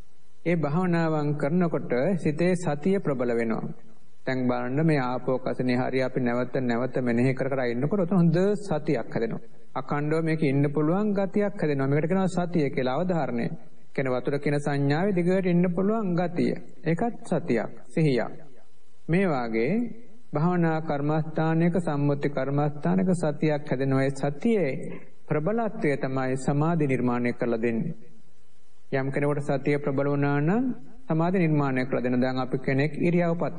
ඒ භාවනාවන් කරනකොට සිතේ සතිය ප්‍රබල වෙනවා. දැන් බලන්න මේ ආපෝ කසිනේ හරිය අපි නැවත මෙනෙහි කර ඉන්නකොට උතන හොඳ සතියක් හැදෙනවා. අඛණ්ඩව මේක ඉන්න පුළුවන් ගතියක් හැදෙනවා. මේකට කියනවා සතිය කියලා, අවධාරණය. කියන වතුර කියන සංඥාවේ දිගට ඉන්න පුළුවන් ගතිය. ඒකත් සතියක්, සිහියක්. මේ වාගේ භාවනා කර්මස්ථානයක, සම්මුති කර්මස්ථානයක සතියක් හැදෙනවා. ඒ සතියේ ප්‍රබලත්වය තමයි සමාධි නිර්මාණය කරලා දෙන්නේ. යම් කෙනෙකුට සතිය ප්‍රබල වුණා නම් සමාධි නිර්මාණය කරලා දෙන. දැන් අපි කෙනෙක් ඉරියව්පත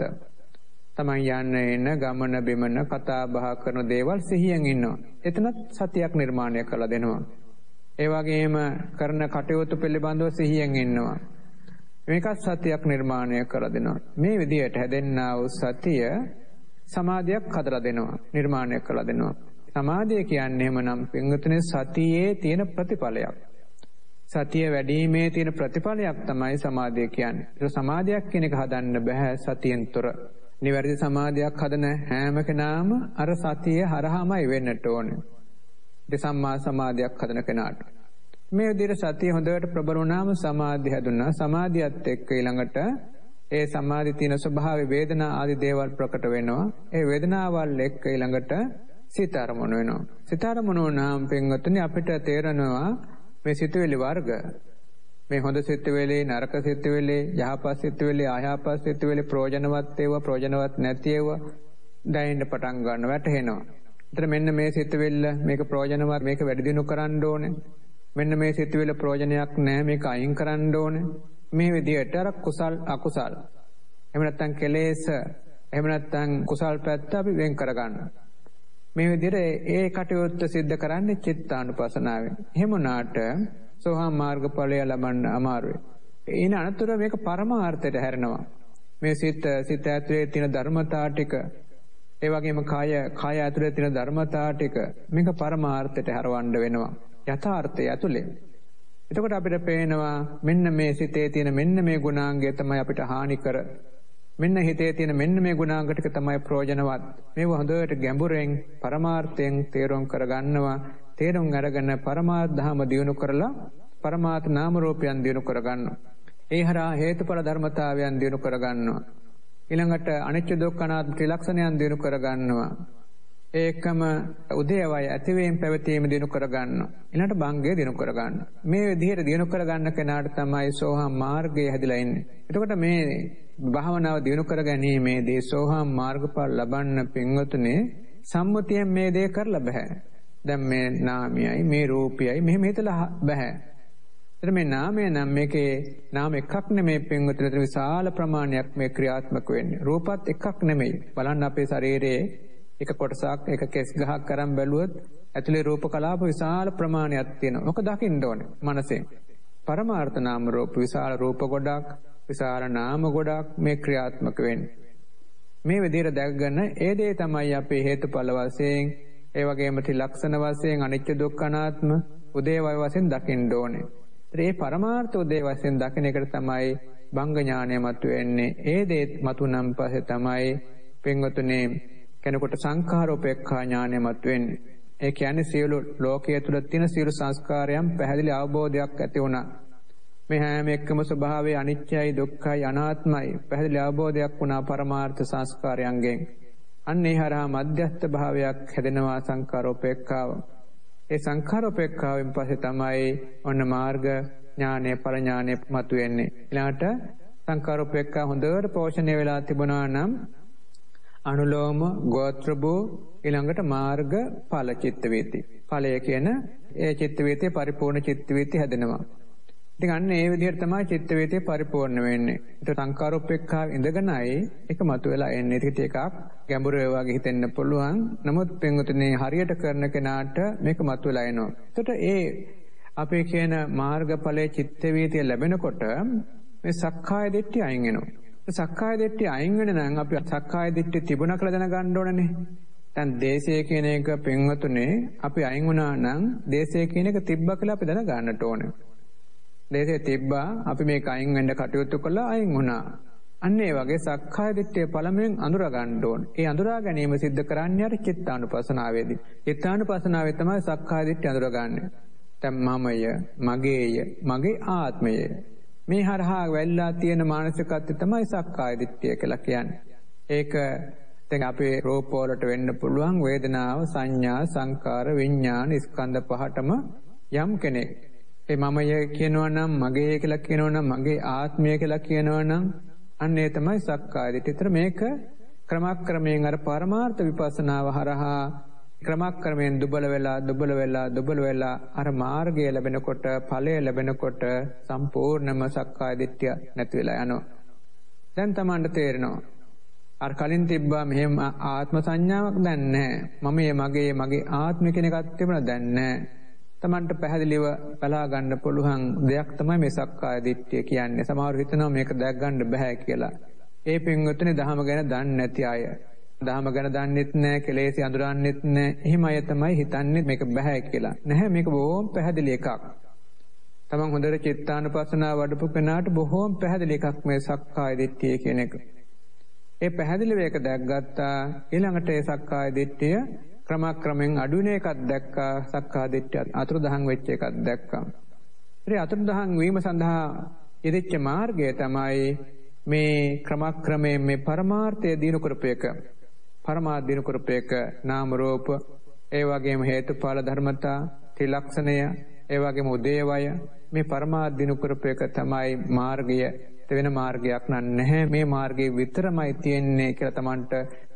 තමයි යන්න එන ගමන බිමන කතා බහ කරන දේවල් සිහියෙන් ඉන්නවා. එතනත් සතියක් නිර්මාණය කරලා දෙනවා. ඒ වගේම කරන කටයුතු පිළිබඳව සිහියෙන් ඉන්නවා. මේකත් සතියක් නිර්මාණය කරලා දෙනවා. මේ විදිහට හැදෙන්නා වූ සතිය සමාධියක් හදලා දෙනවා, නිර්මාණය කරලා දෙනවා. සමාධිය කියන්නේ එහෙමනම් පින්වතුනි සතියේ තියෙන ප්‍රතිඵලයක්. සතිය වැඩිීමේ තියෙන ප්‍රතිඵලයක් තමයි සමාධිය කියන්නේ. ඒක සමාධියක් කියන එක හදන්න බෑ සතියෙන් තොර. නිවැරදි සමාධියක් හදන හැම කෙනාම අර සතිය හරහාමයි වෙන්නට ඕනේ. සම්මා සමාධියක් හදන කෙනාට මේ විදිහට සතිය හොඳට ප්‍රබල වුණාම සමාධිය හැදුනා. සමාධියත් එක්ක ඊළඟට ඒ සමාධි තියෙන ස්වභාවයේ වේදනා ආදී දේවල් ප්‍රකට වෙනවා. ඒ වේදනාවල් එක්ක ඊළඟට සිත අරමුණු වෙනවා. සිත අරමුණු වුණාම පින්වත්නි අපිට තේරෙනවා මේ සිතුවිලි වර්ග, මේ හොඳ සිතුවිලි, නරක සිතුවිලි, යහපත් සිතුවිලි, අයහපත් සිතුවිලි, ප්‍රයෝජනවත් ඒවා, ප්‍රයෝජනවත් නැති ඒවා දැනෙන්න පටන් ගන්න වැටහෙනවා. ඒතර මෙන්න මේ සිතුවිල්ල මේක ප්‍රයෝජනවත්, මේක වැඩි දියුණු කරන්න ඕනේ. මෙන්න මේ සිතුවිල්ල ප්‍රයෝජනයක් නැහැ, මේක අයින් කරන්න ඕනේ. මේ විදිහට අර කුසල් අකුසල් එහෙම නැත්නම් කෙලෙස් එහෙම නැත්නම් කුසල් පැත්ත අපි වෙන් කරගන්න. මේ විදිහට ඒ කටයුත්ත සිද්ධ කරන්නේ චිත්තානුපස්සනාවෙන්. එහෙම වුණාට සෝහම් මාර්ගඵලය ලබන්න අමාරුයි. ඊන අනතුර මේක පරමාර්ථයට හැරෙනවා. මේ සිත ඇතුලේ තියෙන ධර්මතා ටික ඒ වගේම කාය ඇතුලේ තියෙන ධර්මතා ටික මේක පරමාර්ථයට හරවන්න වෙනවා. යථාර්ථය ඇතුලේ. එතකොට අපිට පේනවා මෙන්න මේ සිතේ තියෙන මෙන්න මේ ගුණාංගය තමයි අපිට හානි කර. මෙන්න හිතේ තියෙන මෙන්න මේ ගුණාංග ටික තමයි ප්‍රයෝජනවත්. මේව හොඳට ගැඹුරෙන් පරමාර්ථයෙන් තේරුම් කරගන්නවා. තේරුම් අරගෙන පරමාර්ථ ධර්ම දියුණු කරලා පරමාර්ථ නාම රූපයන් දියුණු කරගන්නවා. ඒ හරහා හේතුඵල ධර්මතාවයන් දියුණු කරගන්නවා. ඊළඟට අනිත්‍ය දුක්ඛ අනාත්ම ත්‍රිලක්ෂණයන් දියුණු කරගන්නවා. ඒකම උදේවය ඇතිවීම පැවතීම දිනු කරගන්නවා. ඊළඟට භංගය දිනු කරගන්නවා. මේ විදිහට දිනු කරගන්න කෙනාට තමයි සෝහම් මාර්ගය හැදිලා ඉන්නේ. එතකොට මේ භාවනාව දිනු කර ගැනීමේදී සෝහම් මාර්ගඵල ලබන්න පින්වතුනේ සම්මුතියෙන් මේ දේ කරලා බෑ. දැන් මේ නාමයයි මේ රූපයයි මෙහෙම හිතලා බෑ. එතන මේ නාමය නම් මේකේ නාම එකක් නෙමෙයි පින්වතුනේ විශාල ප්‍රමාණයක් මේ ක්‍රියාත්මක වෙන්නේ. රූපත් එකක් නෙමෙයි. බලන්න අපේ ශරීරයේ එක කොටසක් එක කෙස් ගහක් කරන් බැලුවොත් ඇතුලේ රූප කලාප විශාල ප්‍රමාණයක් තියෙනවා. ඔක දකින්න ඕනේ මනසෙන්. පරමාර්ථ නාම රූප විශාල රූප ගොඩක් විශාල නාම ගොඩක් මේ ක්‍රියාත්මක වෙන්නේ. මේ විදිහට දැක්ගන්න ඒ දේ තමයි අපේ හේතුඵල වශයෙන් ඒ වගේම ත්‍රිලක්ෂණ වශයෙන් අනිත්‍ය දුක්ඛ අනාත්ම උදේවය වශයෙන් දකින්න ඕනේ. ඒ පරමාර්ථ උදේ වශයෙන් දකින එකට තමයි භංග ඥානය මතුවෙන්නේ. ඒ දේ මතුනම් පස්සේ තමයි පින්වතුනේ කෙනෙකුට සංඛාරෝපේක්ඛා ඥානය මතුවෙන්නේ. ඒ කියන්නේ සියලු ලෝකයේ තුල තියෙන සියලු සංස්කාරයන් පැහැදිලි අවබෝධයක් ඇති වුණා. මේ හැම එකම ස්වභාවය අනිත්‍යයි දුක්ඛයි අනාත්මයි පැහැදිලි අවබෝධයක් වුණා පරමාර්ථ සංස්කාරයන්ගෙන්. අන්න ඒ හරහා මධ්‍යස්ථ භාවයක් හැදෙනවා සංඛාරෝපේක්ඛාව. ඒ සංඛාරෝපේක්ඛාවෙන් පස්සේ තමයි ඔන්න මාර්ග ඥානය ඵල ඥානය මතුවෙන්නේ. ඊළාට සංඛාරෝපේක්ඛා හොඳට පෝෂණය වෙලා තිබුණා නම් අනුලෝම ගෝත්‍ර භූ ඊළඟට මාර්ග ඵල චිත්ත වේති. ඵලය කියන ඒ චිත්ත වේතේ පරිපූර්ණ චිත්ත වේති හැදෙනවා. ඉතින් අන්න ඒ විදිහට තමයි චිත්ත වේතේ පරිපූර්ණ වෙන්නේ. ඒක සංඛාරෝපේක්ඛාව ඉඳගෙනයි ඒක මතුවලා එන්නේ. ඒක එකක් ගැඹුරු වගේ හිතෙන්න පුළුවන්. නමුත් පින්වතුනි හරියට කරන කෙනාට මේක මතුවලා එනවා. එතකොට ඒ අපේ කියන මාර්ගඵලයේ චිත්ත වේතේ ලැබෙනකොට මේ සක්කාය දිට්ඨිය අයින් වෙනවා. සක්කාය දිට්ඨිය අයින් වෙන නම් අපි සක්කාය දිට්ඨිය තිබුණා කියලා දැනගන්න ඕනනේ. දැන් දේශය කියන එක පින්වතුනේ අපි අයින් වුණා නම් දේශය කියන එක තිබ්බා කියලා අපි දැනගන්නට ඕනේ. දේශය තිබ්බා අපි මේක අයින් වෙන්න කටයුතු කළා අයින් වුණා. අන්න ඒ වගේ සක්කාය දිට්ඨිය පළමුවෙන් අඳුරා ගන්න ඕනේ. ඒ අඳුරා ගැනීම සිද්ධ කරන්නේ අර චිත්තානුපස්සනාවේදී. චිත්තානුපස්සනාවේ තමයි සක්කාය දිට්ඨිය අඳුරගන්නේ. දැන් මමය, මගේය, මගේ ආත්මය මේ හරහා වැල්ලා තියෙන මානසිකත්වය තමයි සක්කාය දිට්ඨිය කියලා කියන්නේ. ඒක දැන් අපේ රූප වලට වෙන්න පුළුවන් වේදනාව, සංඥා, සංකාර, විඥාන, ස්කන්ධ පහටම යම් කෙනෙක් ඒ මමය කියනවා නම්, මගේ කියලා කියනවා නම්, මගේ ආත්මය කියලා කියනවා නම් අන්න ඒ තමයි සක්කාය දිට්ඨිය. මේක ක්‍රමක්‍රමයෙන් අර පරමාර්ථ විපස්සනාව හරහා ක්‍රමක්‍රමයෙන් දුබල වෙලා අර මාර්ගය ලැබෙනකොට ඵලය ලැබෙනකොට සම්පූර්ණම සක්කාය දිට්ඨිය නැති වෙලා යනවා. දැන් Tamanට තේරෙනවා අර කලින් තිබ්බා මෙහෙම ආත්ම සංඥාවක් දැන් නැහැ. මගේ ආත්මය කියන එකක් තිබුණා දැන් නැහැ. Tamanට පැහැදිලිව බලා ගන්න පුළුවන් දෙයක් තමයි මේ සක්කාය දිට්ඨිය කියන්නේ. සමහරව හිතනවා මේක දැක් ගන්න බෑ කියලා. ඒ පින්වතුනි දහම ගැන දන්නේ නැති අය. දහම ගැන දන්නෙත් නැහැ, කෙලෙස් අඳුරන්නෙත් නැහැ. එහෙම අය තමයි හිතන්නේ මේක බෑ කියලා. නැහැ මේක බොහොම පැහැදිලි එකක්. තමන් හොඳට චිත්තානුපස්සනාව වඩපු කෙනාට බොහොම පැහැදිලි එකක් මේ සක්කාය දිට්ඨිය කියන එක. ඒ පැහැදිලිව ඒක දැක්ගත්තා. ඊළඟට ඒ සක්කාය දිට්ඨිය ක්‍රමක්‍රමෙන් අඩු වෙන එකක් දැක්කා. සක්කාය දිට්ඨිය අතුරුදහන් වෙච්ච එකක් දැක්කා. ඒ අතුරුදහන් වීම සඳහා යෙදෙච්ච මාර්ගය තමයි මේ ක්‍රමක්‍රමයෙන් මේ පරමාර්ථය දිනු කරපේක. පරමාර්ථ දිනු කරපේක නාම රූප, ඒ වගේම හේතුඵල ධර්මතා, ත්‍රිලක්ෂණය, ඒ වගේම උදේවය මේ පරමාර්ථ දිනු කරපේක තමයි මාර්ගය. වෙන මාර්ගයක් නැහැ. මේ මාර්ගයේ විතරමයි තියෙන්නේ කියලා Tamanට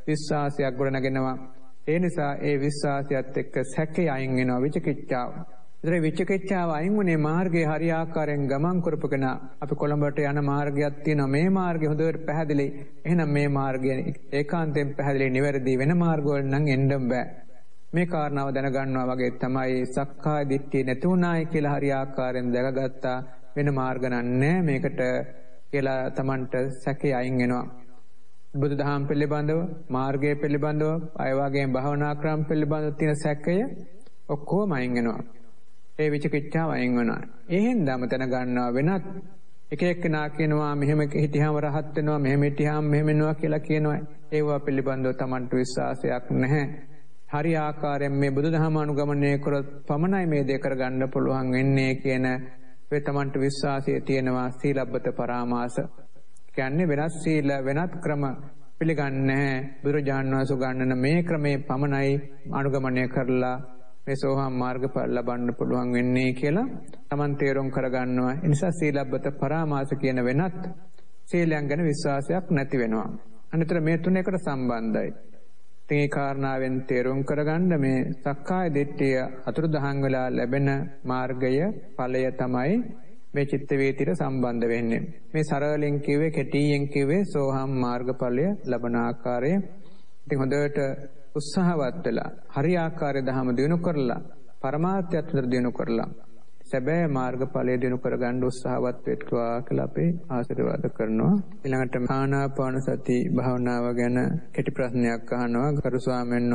විශ්වාසයක් ගොඩනගෙනවා. ඒ නිසා ඒ විශ්වාසයත් එක්ක සැකය අයින් වෙනවා, විචිකිච්ඡාව. ඒතර විචිකිච්ඡාව අයින් වුණේ මාර්ගයේ හරි ආකාරයෙන් ගමන් කරපගෙන අපි කොළඹට යන මාර්ගයක් තියෙනවා. මේ මාර්ගය හොඳට පැහැදිලි. එහෙනම් මේ මාර්ගය ඒකාන්තයෙන් පැහැදිලි නිවැරදි වෙන මාර්ගවල නම් එන්න බෑ. මේ කාරණාව දැනගන්නවා වගේ තමයි සක්කාය දිට්ඨිය නැති උනායි කියලා හරි ආකාරයෙන් දැකගත්තා. වෙන මාර්ග නැහැ මේකට කියලා Tamanට සැකේ අයින් වෙනවා. බුදුදහම පිළිබඳව, මාර්ගය පිළිබඳව, අය වගේම භාවනා ක්‍රම පිළිබඳව තියෙන සැකය ඔක්කොම අයින් වෙනවා. ඒ විචිකිච්ඡාව අයින් වෙනවා. ඒ හින්දාම දැනගන්නවා වෙනත් එක එක්කෙනා කියනවා මෙහෙම හිටියාම රහත් වෙනවා, මෙහෙම හිටියාම මෙහෙම වෙනවා කියලා කියනවා. ඒවා පිළිබඳව Tamanට විශ්වාසයක් නැහැ. හරි ආකාරයෙන් මේ බුදුදහම අනුගමනය කරොත් පමණයි මේ දේ කරගන්න පුළුවන් වෙන්නේ කියන වේ Tamanට විශ්වාසය තියෙනවා. සීලබ්බත පරාමාස කියන්නේ වෙනස් සීල වෙනත් ක්‍රම පිළිගන්නේ නැහැ. බුදුරජාණන් වහන්සේ උගන්වන මේ ක්‍රමේ පමණයි අනුගමනය කරලා මේ සෝහම් මාර්ගඵල ලබන්න පුළුවන් වෙන්නේ කියලා Taman තේරුම් කරගන්නවා. ඒ නිසා සීලබ්බත පරාමාස කියන වෙනත් සීලයන් ගැන විශ්වාසයක් නැති වෙනවා. අනිතර මේ තුන එකට සම්බන්ධයි. ඉතින් ඒ කාරණාවෙන් තේරුම් කරගන්න මේ සක්කාය දිට්ඨිය අතුරුදහන් වෙලා ලැබෙන මාර්ගය ඵලය තමයි මේ චිත්ත වේතිර සම්බන්ධ වෙන්නේ. මේ සරලෙන් කිව්වේ කෙටියෙන් කිව්වේ සෝහම් මාර්ගඵලය ලබන ආකාරය. ඉතින් හොඳට උත්සාහවත් වෙලා හරි ආකාරයේ දහම දිනු කරලා පරමාර්ථයත් උතර දිනු කරලා සැබෑ මාර්ගඵලය දිනු කරගන්න උත්සාහවත් වෙත්වා කියලා අපි ආශිර්වාද කරනවා. ඊළඟට ආනාපාන සති භාවනාව ගැන කෙටි ප්‍රශ්නයක් අහනවා. ගරු ස්වාමීන්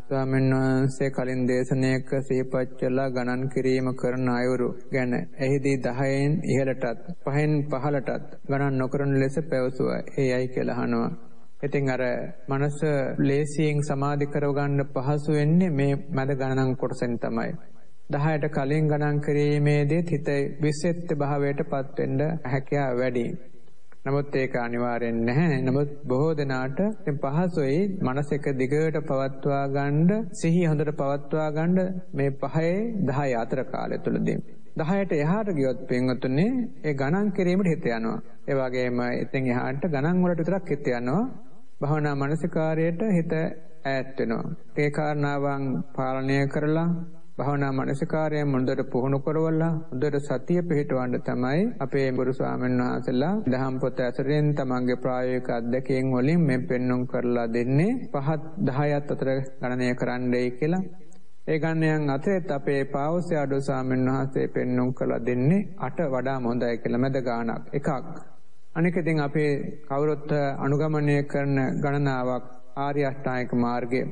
වහන්සේ කලින් දේශනාවක සිහිපත් කළා ගණන් කිරීම කරන අයුරු ගැන. එහිදී 10න් ඉහළටත් 5න් පහළටත් ගණන් නොකරන ලෙස පැවසුවා. ඒයයි කියලා අහනවා. ඉතින් අර මනස ලේසියෙන් සමාධි කරවගන්න පහසු වෙන්නේ මේ මැද ගණන් කොටසෙන් තමයි. 10ට කලින් ගණන් කිරීමේදී හිත විස්සෙත් භාවයටපත් වෙන්න හැකියාව වැඩි. නමුත් ඒක අනිවාර්යෙන් නැහැ. නමුත් බොහෝ දෙනාට පහසුයි මනස එක දිගට පවත්වා ගන්න, සිහිය හොඳට පවත්වා ගන්න මේ 5 10 අතර කාලය තුලදී. 10ට එහාට ගියොත් පින්වතුනි ඒ ගණන් කිරීමට හිත යනවා. ඒ වගේම එතෙන් එහාට ගණන් වලට විතරක් හිත යනවා. භවනා මානසිකාරයට හිත ඈත් වෙනවා. ඒ කාරණාවන් පාලනය කරලා භවනා මානසිකාරය මුන්දට පුහුණු කරවලා හොඳට සතිය පිහිටවන්න තමයි අපේ ගුරු ස්වාමීන් වහන්සේලා දහම් පොත ඇසුරෙන් තමන්ගේ ප්‍රායෝගික අත්දැකීම් වලින් මේ පෙන්눔 කරලා දෙන්නේ 5 10ත් අතර ගණනය කරන්නයි කියලා. ඒ ගණනයන් අතරත් අපේ පාවොස්යාඩෝ ස්වාමීන් වහන්සේ පෙන්눔 කරලා දෙන්නේ 8 වඩාම හොඳයි කියලා මැද ගාණක් එකක්. අනික ඉතින් අපේ කවුරුත් අනුගමනය කරන ගණනාවක් ආර්ය අෂ්ටාංගික මාර්ගය.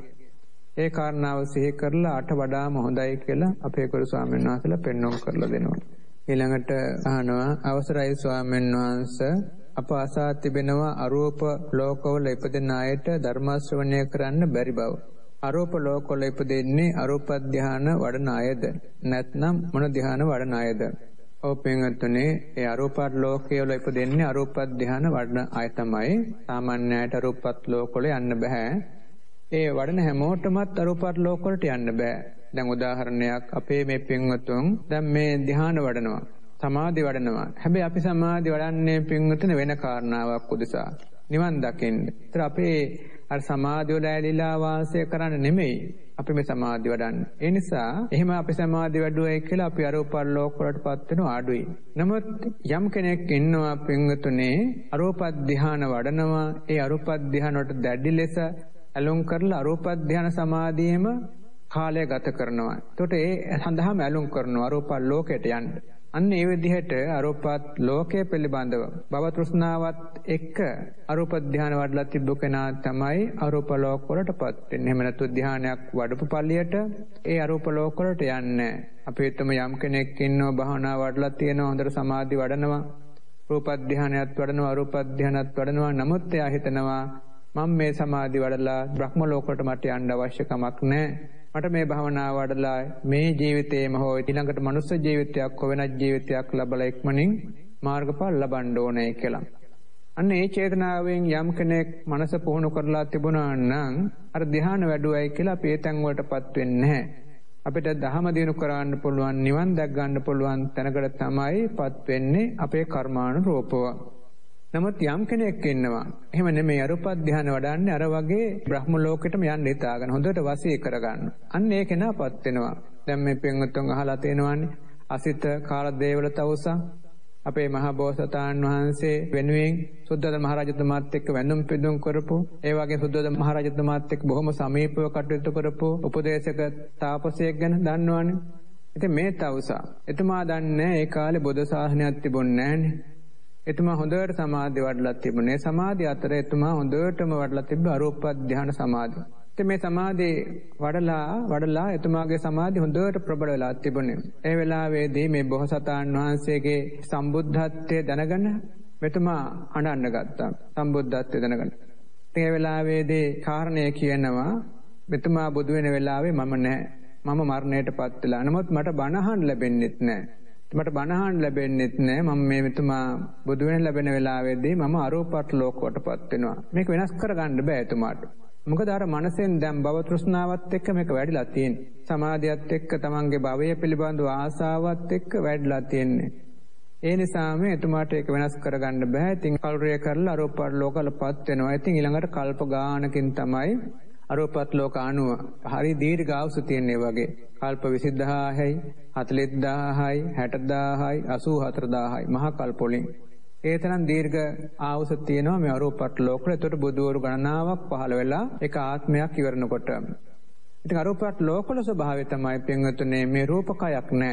ඒ කාරණාව සිහි කරලා 8 වඩාම හොඳයි කියලා අපේ ගුරු ස්වාමීන් වහන්සේලා පෙන්වන්න කරලා දෙනවා. ඊළඟට අහනවා අවසරයි ස්වාමීන් වහන්සේ අප අසා තිබෙනවා අරූප ලෝකවල ඉපදෙන අයට ධර්ම ශ්‍රවණය කරන්න බැරි බව. අරූප ලෝකවල ඉපදෙන්නේ අරූප ධානය වඩන අයද නැත්නම් මොන ධානය වඩන අයද? ඔව් පින්වත්නි ඒ අරූප ලෝකයේ වල ඉපදෙන්නේ අරූප ධානය වඩන අය තමයි. සාමාන්‍යයට අරූපත් ලෝකවල යන්න බෑ. ඒ වඩන හැමෝටමත් අරූපත් ලෝක වලට යන්න බෑ. දැන් උදාහරණයක් අපේ මේ පින්වතුන් දැන් මේ ධ්‍යාන වඩනවා. සමාධි වඩනවා. හැබැයි අපි සමාධි වඩන්නේ පින්වතුන් වෙන කාරණාවක් උදෙසා. නිවන් දකින්න. ඒතර අපේ අර සමාධිය වල ඇලිලා වාසය කරන්න නෙමෙයි අපි මේ සමාධි වඩන්නේ. ඒ නිසා එහෙම අපි සමාධි වැඩුවයි කියලා අපි අරූපත් ලෝක වලටපත් වෙනවා අඩුයි. නමුත් යම් කෙනෙක් ඉන්නවා පින්වතුනේ අරූපත් ධ්‍යාන වඩනවා. ඒ අරූපත් ධ්‍යාන වලට දැඩි ලෙස ඇලුම් කරලා අරූප ධානය සමාධියෙම කාලය ගත කරනවා. එතකොට ඒ සඳහාම ඇලුම් කරනවා අරූප ලෝකයට යන්න. අන්න ඒ විදිහට අරූපත් ලෝකයේ පිළිබඳව භව තෘෂ්ණාවත් එක්ක අරූප ධානය වඩලා තිබ්බ කෙනා තමයි අරූප ලෝක වලටපත් වෙන්නේ. එහෙම නැතු ධානයක් වඩපු පළියට ඒ අරූප ලෝක වලට යන්නේ. අපි හිතමු යම් කෙනෙක් ඉන්නවා භාවනා වඩලා තියෙනවා හොඳට සමාධි වඩනවා. රූප ධානයත් වඩනවා අරූප ධානයත් වඩනවා. නමුත් එයා හිතනවා මම මේ සමාධි වඩලා බ්‍රහ්ම ලෝකයට මට යන්න අවශ්‍ය කමක් නැහැ. මට මේ භවනා වඩලා මේ ජීවිතේම හෝ ඊළඟට මනුස්ස ජීවිතයක් හෝ වෙනත් ජීවිතයක් ලැබලා ඉක්මනින් මාර්ගඵල ලබන්න ඕනේ කියලා. අන්න ඒ චේතනාවෙන් යම් කෙනෙක් මනස පුහුණු කරලා තිබුණා නම් අර ධ්‍යාන වැඩුවයි කියලා අපි ඒ තැන් වලටපත් වෙන්නේ නැහැ. අපිට දහම දිනු කරන්න පුළුවන් නිවන් දැක් ගන්න පුළුවන් තැනකට තමයිපත් වෙන්නේ අපේ කර්මානුරූපව. නමුත් යම් කෙනෙක් ඉන්නවා එහෙම නෙමෙයි අරූප ධානය වඩන්නේ අර වගේ බ්‍රහ්ම ලෝකෙටම යන්න හිතාගෙන හොඳට වාසය කරගන්න. අන්න ඒ කෙනාපත් වෙනවා. දැන් මේ පින්වතුන් අහලා තියෙනවානේ අසිත කාල දේවල තවුසා අපේ මහා බෝසතාණන් වහන්සේ වෙනුවෙන් සුද්ධෝදන මහරජතුමාත් එක්ක වැඳුම් පිදුම් කරපු ඒ වගේ සුද්ධෝදන මහරජතුමාත් එක්ක බොහොම සමීපව කටයුතු කරපු උපදේශක තාපසයෙක් ගැන දන්නවනේ. ඉතින් මේ තවුසා එතුමා දන්නේ ඒ කාලේ බුද්ධ ශාසනයක් තිබුණේ නැහනේ. එතුමා හොඳට සමාධිය වඩලා තිබුණේ. සමාධිය අතර එතුමා හොඳටම වඩලා තිබ්බ අරූප ධානය සමාධිය. ඉතින් මේ සමාධිය වඩලා එතුමාගේ සමාධිය හොඳට ප්‍රබල වෙලා තිබුණේ. ඒ වෙලාවේදී මේ බෝසතාණන් වහන්සේගේ සම්බුද්ධත්වයේ දැනගෙන මෙතුමා අඬන්න ගත්තා. සම්බුද්ධත්වයේ දැනගෙන. ඉතින් ඒ වෙලාවේදී කාරණේ කියනවා මෙතුමා බුදු වෙන වෙලාවේ මම නැහැ. මම මරණයටපත් වෙලා. නමුත් මට බණ අහන්න ලැබෙන්නෙත් නැහැ. මට බණ අහන්න ලැබෙන්නෙත් නැහැ. මම මේ මෙතුමා බුදු වෙන ලැබෙන වෙලාවේදී මම අරූපත් ලෝකවටපත් වෙනවා. මේක වෙනස් කරගන්න බෑ එතුමාට. මොකද අර මනසෙන් දැන් භව තෘෂ්ණාවත් එක්ක මේක වැඩිලා තියෙන්නේ. සමාධියත් එක්ක තමන්ගේ භවය පිළිබඳව ආසාවත් එක්ක වැඩිලා තියෙන්නේ. ඒ නිසා මේ එතුමාට ඒක වෙනස් කරගන්න බෑ. ඉතින් කල්පය කරලා අරූපත් ලෝකවලපත් වෙනවා. ඉතින් ඊළඟට කල්ප ගානකින් තමයි අරූපත් ලෝක 90 හරි දීර්ඝ ආයුෂ තියෙන්නේ වගේ. කල්ප 20000යි 40000යි 60000යි 84000යි මහා කල්ප වලින් ඒ තරම් දීර්ඝ ආයුෂ තියෙනවා මේ අරූපත් ලෝකවල. ඒකට බුදුවරු ගණනාවක් පහළ වෙලා ඒක ආත්මයක් ඉවරනකොට. ඉතින් අරූපත් ලෝකවල ස්වභාවය තමයි පින්වතුනේ මේ රූපකයක් නැහැ.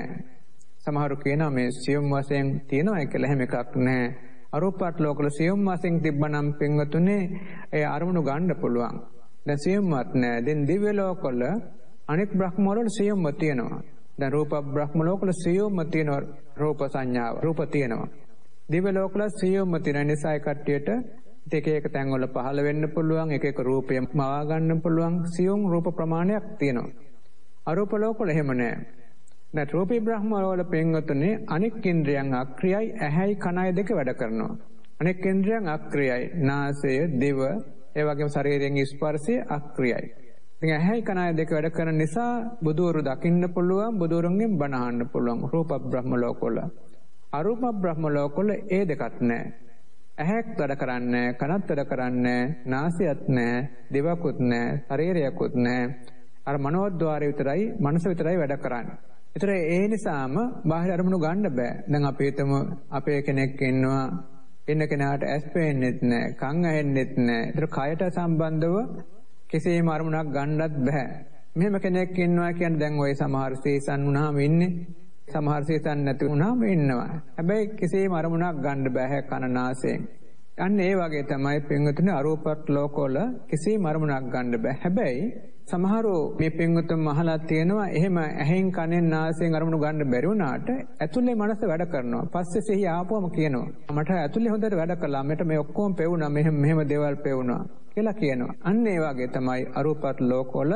සමහරු කියනවා මේ සියුම් වශයෙන් තියෙනවා කියලා හැම එකක් නැහැ. අරූපත් ලෝකවල සියුම් වශයෙන් තිබ්බනම් පින්වතුනේ ඒ අරමුණු ගන්න පුළුවන්. දැන් සියුම්වත් නැහැ. දැන් දිව්‍ය ලෝකවල අනෙක් බ්‍රහ්ම වල සියුම්ව තියෙනවා. දැන් රූප බ්‍රහ්ම ලෝකවල සියුම්ව තියෙන රූප සංඥාව රූප තියෙනවා. දිව්‍ය ලෝකවල සියුම්ව තියෙන නිසා ඒ කට්ටියට එක එක තැන්වල පහළ වෙන්න පුළුවන්. එක එක රූපය මවා ගන්න පුළුවන්. සියුම් රූප ප්‍රමාණයක් තියෙනවා. අරූප ලෝකවල එහෙම නැහැ. දැන් රූපී බ්‍රහ්ම වල පින්වතුනේ අනෙක් ඉන්ද්‍රියන් අක්‍රියයි ඇහැයි කනයි දෙක වැඩ කරනවා. අනෙක් ඉන්ද්‍රියන් අක්‍රියයි නාසය දිව ඒ වගේම ශරීරයෙන් ස්පර්ශය අක්‍රියයි. ඉතින් ඇහැයි කනයි දෙක වැඩ කරන නිසා බුදුවරු දකින්න පුළුවන්. බුදුවරුන්ගෙන් බණ අහන්න පුළුවන් රූප බ්‍රහ්ම ලෝකවල. අරූප බ්‍රහ්ම ලෝකවල ඒ දෙකත් නැහැ. ඇහැක් වැඩ කරන්නේ කනත් වැඩ කරන්නේ නාසයත් නැහැ දිවකුත් නැහැ ශරීරයකුත් නැහැ. අර මනෝද්වාරය විතරයි මනස විතරයි වැඩ කරන්නේ. ඒතර ඒ නිසාම බාහිර අරමුණු ගන්න බෑ. දැන් අපි හිතමු අපේ කෙනෙක් ඉන්නවා ඉන්න කෙනාට ඇස් පේන්නෙත් නැහැ, කන් ඇහෙන්නෙත් නැහැ. ඒතර කයට සම්බන්ධව කිසිම අරමුණක් ගන්නත් බෑ. මෙහෙම කෙනෙක් ඉන්නවා කියන්නේ දැන් ওই සමහර සීසන් වුණාම ඉන්නේ. සමහර සීසන් නැති වුණාම ඉන්නවා. හැබැයි කිසිම අරමුණක් ගන්න බෑ කන නාසයෙන්. අන්න ඒ වගේ තමයි පින්වතුනි අරූපත් ලෝකවල කිසිම අරමුණක් ගන්න බෑ. හැබැයි සමහරව මේ පින්වතුන් අහලා තියෙනවා එහෙම ඇහෙන් කනෙන් නාසයෙන් අරමුණු ගන්න බැරි වුණාට ඇතුලේ මනස වැඩ කරනවා. පස්සේ සිහිය ආපුවම කියනවා මට ඇතුලේ හොඳට වැඩ කළා. මට මේ ඔක්කොම පෙවුණා. මෙහෙම දේවල් පෙවුණා කියලා කියනවා. අන්න ඒ වගේ තමයි අරූපත් ලෝකවල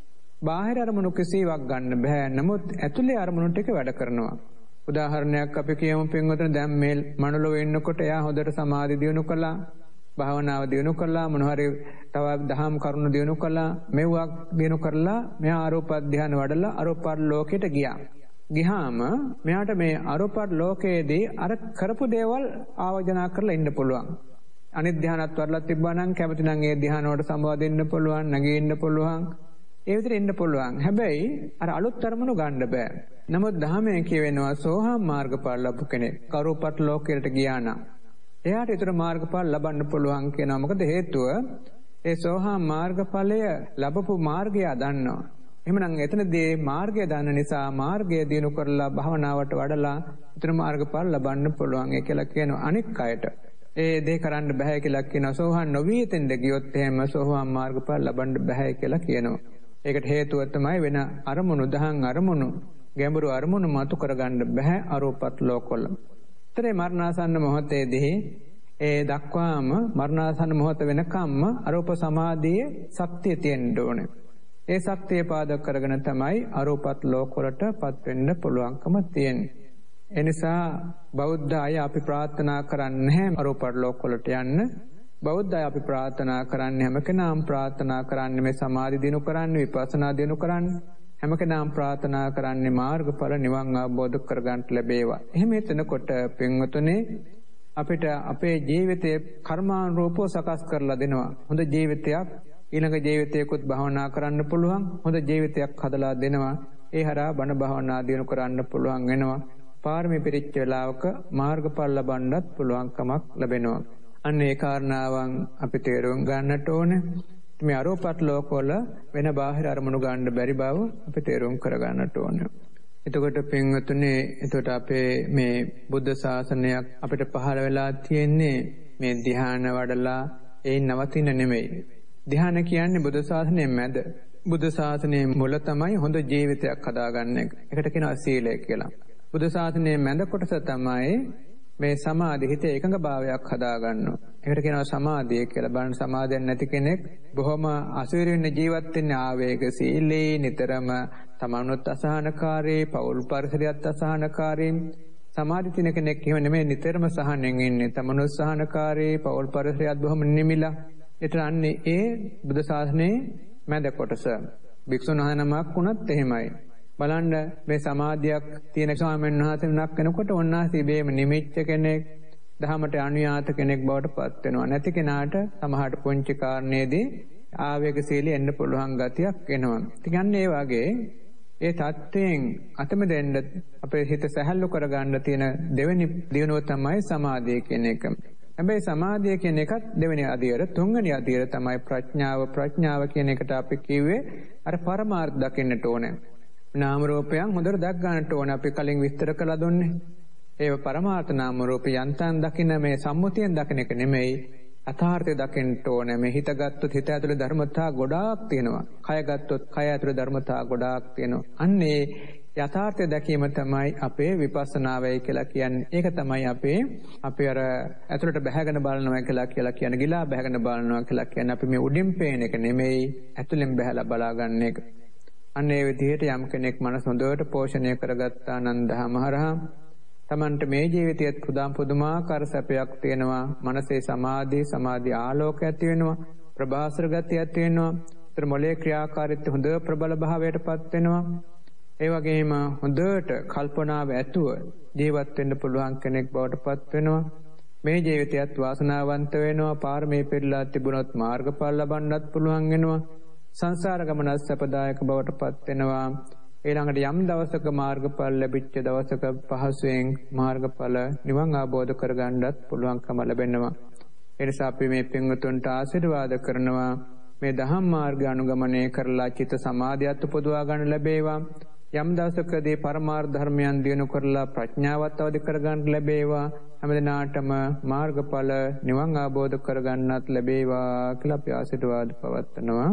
බාහිර අරමුණු කිසිවක් ගන්න බෑ. නමුත් ඇතුලේ අරමුණු ටික වැඩ කරනවා. උදාහරණයක් අපි කියමු පින්වතුනි දැන් මේ මනුලොවේ ඉන්නකොට එයා හොඳට සමාධි දියුණු කළා. භාවනාව දියුණු කළා. මොන හරි තව දහම් කරුණු දියුණු කළා. මෙව්වක් දියුණු කරලා මෙයා අරූප ධානය වඩලා අරූපත් ලෝකෙට ගියා. ගියාම මෙයාට මේ අරූපත් ලෝකයේදී අර කරපු දේවල් ආවර්ජනා කරලා ඉන්න පුළුවන්. අනිත් ධානයත් වඩලා තිබ්බා නම් කැමති නම් ඒ ධානය වලට සම්බන්ධ වෙන්න පුළුවන්, නැගී ඉන්න පුළුවන්. ඒ විදිහට ඉන්න පුළුවන්. හැබැයි අර අලුත් අරමුණු ගන්න බෑ. නමුත් ධර්මයේ කියවෙනවා සෝහම් මාර්ගඵල ලැබු කෙනෙක් අරූපත් ලෝකයට ගියා නම් එයාට ඊතර මාර්ගඵල ලබන්න පුළුවන් කියනවා. මොකද හේතුව ඒ සෝහම් මාර්ගඵලය ලැබපු මාර්ගය දන්නවා. එහෙමනම් එතනදී මාර්ගය දන්න නිසා මාර්ගය දිනු කරලා භවනාවට වඩලා ඊතර මාර්ගඵල ලබන්න පුළුවන් ඒ කියලා කියනවා. අනික් අයට ඒ දේ කරන්න බෑ කියලා කියනවා. සෝහම් නොවී තෙන්ද ගියොත් එහෙම සෝහම් මාර්ගඵල ලබන්න බෑ කියලා කියනවා. ඒකට හේතුව තමයි වෙන අරමුණු දහං අරමුණු ගැඹුරු අරමුණු මතු කරගන්න බෑ අරූපත් ලෝකවල. ඊතරේ මරණාසන්න මොහොතේදී ඒ දක්වාම මරණාසන්න මොහොත වෙනකම්ම අරූප සමාධියේ ශක්තිය තියෙන්න ඕනේ. ඒ ශක්තිය පාදක කරගෙන තමයි අරූපත් ලෝකවලටපත් වෙන්න පුළුවන්කම තියෙන්නේ. ඒ නිසා බෞද්ධ අය අපි ප්‍රාර්ථනා කරන්නේ අරූපත් ලෝකවලට යන්න. බෞද්ධ අය අපි ප්‍රාර්ථනා කරන්නේ හැම කෙනාම ප්‍රාර්ථනා කරන්නේ මේ සමාධි දිනු කරන්නේ විපස්සනා දිනු කරන්නේ හැම කෙනාම ප්‍රාර්ථනා කරන්නේ මාර්ගඵල නිවන් අවබෝධ කරගන්න ලැබේවා. එහෙම හිතනකොට පින්වතුනි අපිට අපේ ජීවිතයේ කර්මානුරූපව සකස් කරලා දෙනවා. හොඳ ජීවිතයක් ඊළඟ ජීවිතයකුත් භවනා කරන්න පුළුවන්. හොඳ ජීවිතයක් හදලා දෙනවා. ඒ හරහා බණ භාවනා දිනු කරන්න පුළුවන් වෙනවා. පාරමී පිරිච්ච වෙලාවක මාර්ගඵල ලබන්නත් පුළුවන්කමක් ලැබෙනවා. අන්න ඒ කාරණාවන් අපි තේරුම් ගන්නට ඕනේ. මේ අරූපත් ලෝකවල වෙන බාහිර අරමුණු ගන්න බැරි බව අපි තේරුම් කර ගන්නට ඕනේ. එතකොට පින්වතුනි, එතකොට අපේ මේ බුද්ධ ශාසනයක් අපිට පහළ වෙලා තියෙන්නේ මේ ධ්‍යාන වඩලා ඒ නවතින නෙමෙයි. ධ්‍යාන කියන්නේ බුද්ධ ශාසනයේ මැද. බුද්ධ ශාසනයේ මුල තමයි හොඳ ජීවිතයක් හදාගන්න එක. ඒකට කියනවා සීලය කියලා. බුද්ධ ශාසනයේ මැද කොටස තමයි මේ සමාධි හිතේ එකඟභාවයක් හදාගන්නවා. ඒකට කියනවා සමාධිය කියලා. බලන්න සමාධියක් නැති කෙනෙක් බොහොම අසීරින් ජීවත් වෙන්න ආවේගශීලී, නිතරම තමනුත් අසහනකාරී, පෞල් පරිසරයත් අසහනකාරී. සමාධි තින කෙනෙක් එහෙම නෙමෙයි, නිතරම සහනෙන් ඉන්නේ. තමනුත් සහනකාරී, පෞල් පරිසරයත් බොහොම නිමිලා. ඒතර අන්නේ ඒ බුද්ධ ශාසනයේ මැද කොටස. භික්ෂුන් වහන්සේනමක් වුණත් එහෙමයි. බලන්න මේ සමාධියක් තියෙන ස්වාමීන් වහන්සේ නක් වෙනකොට ඔන්නාසී බේම නිමිච්ච කෙනෙක්, දහමට අනුයාත කෙනෙක් බවට පත් වෙනවා. නැති කෙනාට සමහරට පුංචි කාරණේදී ආවේගශීලී එන්න පුළුවන් ගතියක් එනවා. ඉතින් ඒ වගේ ඒ தත්වයෙන් අතම දෙන්න අපේ හිත සැහැල්ලු කරගන්න තියෙන දෙවෙනි දියුණුව තමයි සමාධිය කියන එක. හැබැයි සමාධිය කියන එකත් දෙවෙනි අදියර, තුන්වෙනි අදියර තමයි ප්‍රඥාව. ප්‍රඥාව කියන එකට අපි කිව්වේ අර පරමාර්ථ දකින්නට ඕනේ. නාම රූපයන් හොඳට දැක් ගන්නට ඕනේ. අපි කලින් විස්තර කළා දුන්නේ. ඒ පරමාර්ථ නාම රූප යන්තම් දකින්න මේ සම්මුතියෙන් දකින්න එක නෙමෙයි, අතාර්ථය දකින්න ඕනේ. මේ හිත ගත්තොත් හිත ඇතුලේ ධර්මතා ගොඩාක් තියෙනවා. කය ගත්තොත් කය ඇතුලේ ධර්මතා ගොඩාක් තියෙනවා. අන්නේ යථාර්ථය දැකීම තමයි අපේ විපස්සනාවයි කියලා කියන්නේ. ඒක තමයි අපි අර ඇතුළට බැහැගෙන බලනවා කියලා කියන්නේ. ගිලා බැහැගෙන බලනවා කියලා කියන්නේ. අපි මේ උඩින් පේන එක නෙමෙයි, ඇතුළෙන් බැහැලා බලාගන්න එක. අන්න ඒ විදිහට යම් කෙනෙක් මනස හොඳට පෝෂණය කරගත්තා නම් දහමහරහා තමන්ට මේ ජීවිතයේත් පුදුමාකාර සැපයක් තියෙනවා. මනසේ සමාධි ආලෝකයක් ඇති වෙනවා. ප්‍රභාස්වර ගතියක් ඇති වෙනවා. ඒතර මොලේ ක්‍රියාකාරීත්වය හොඳ ප්‍රබල භාවයටපත් වෙනවා. ඒ වගේම හොඳට කල්පනාව ඇතුව ජීවත් වෙන්න පුළුවන් කෙනෙක් බවට පත් වෙනවා. මේ ජීවිතයත් වාසනාවන්ත වෙනවා. පාරමී පිරලා තිබුණොත් මාර්ගඵල ලබන්නත් පුළුවන් වෙනවා. සංසාර ගමන සැපදායක බවට පත් වෙනවා. ඊළඟට යම් දවසක මාර්ගඵල ලැබිච්ච දවසක පහසුවෙන් මාර්ගඵල නිවන් අවබෝධ කරගන්නත් පුළුවන්කම ලැබෙනවා. ඒ නිසා අපි මේ පින්වතුන්ට ආශිර්වාද කරනවා මේ දහම් මාර්ගය අනුගමනය කරලා චිත්ත සමාධියත් උපදවා ගන්න ලැබේවා. යම් දවසකදී පරමාර්ථ ධර්මයන් දිනු කරලා ප්‍රඥාවත් අවදි කරගන්න ලැබේවා. හැමදිනාටම මාර්ගඵල නිවන් අවබෝධ කරගන්නත් ලැබේවා කියලා අපි ආශිර්වාද පවත්වනවා.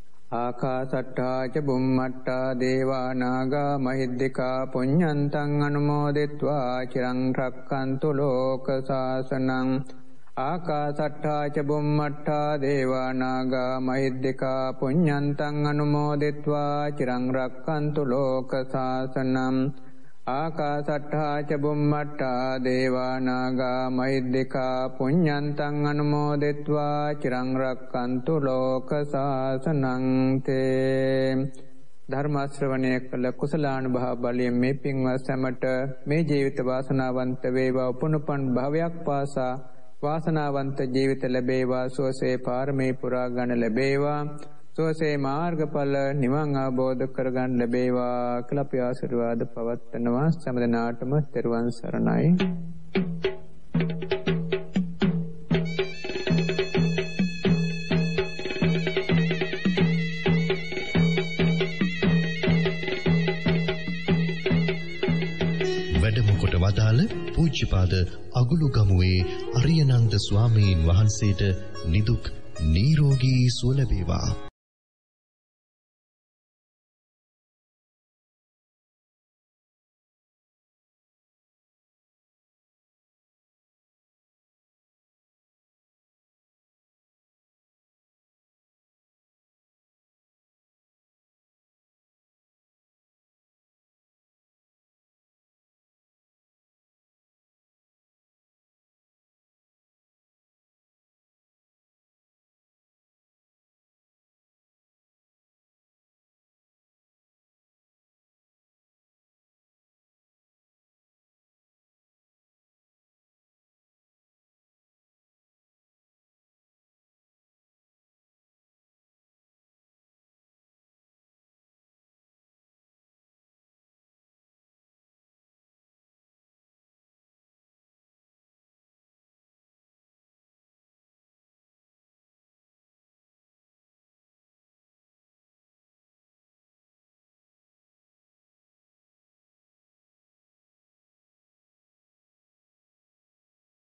ආකාසට්ටා ච බුම්මට්ටා දේවා නාග මහිද්దికා පුඤ්ඤන්තං අනුමෝදිත්වා චිරං රක්ඛන්තු ලෝක සාසනං. ආකාසට්ටා ච බුම්මට්ටා දේවා නාග මහිද්దికා පුඤ්ඤන්තං අනුමෝදිත්වා චිරං රක්ඛන්තු ලෝක සාසනං. ආකාසට්ටා ච බුම්මට්ටා දේවා නාග මහිද්దికා පුඤ්ඤන්තං අනුමෝදිත්වා චිරං රක්ඛන්තු ලෝක සාසනං. තේ ධර්ම ශ්‍රවණය කළ කුසලානුභව බලයෙන් මේ පින්වත් සැමට මේ ජීවිත වාසනාවන්ත වේවා. උපනුපන් භවයක් පාසා වාසනාවන්ත ජීවිත ලැබේවා. සෝසේ පාරමී පුරා ගන්න ලැබේවා. සෝසේ මාර්ගඵල නිවන් අවබෝධ කරගන්න ලැබේවා කියලා අපි ආශිර්වාද පවත්වනවා. සෑම තෙරුවන් සරණයි.
වැඩම කොට වදාළ පූජ්‍යපාද අගුළුගමුවේ අරියනන්ද ස්වාමීන් වහන්සේට නිදුක් නිරෝගී සුව ලැබේවා.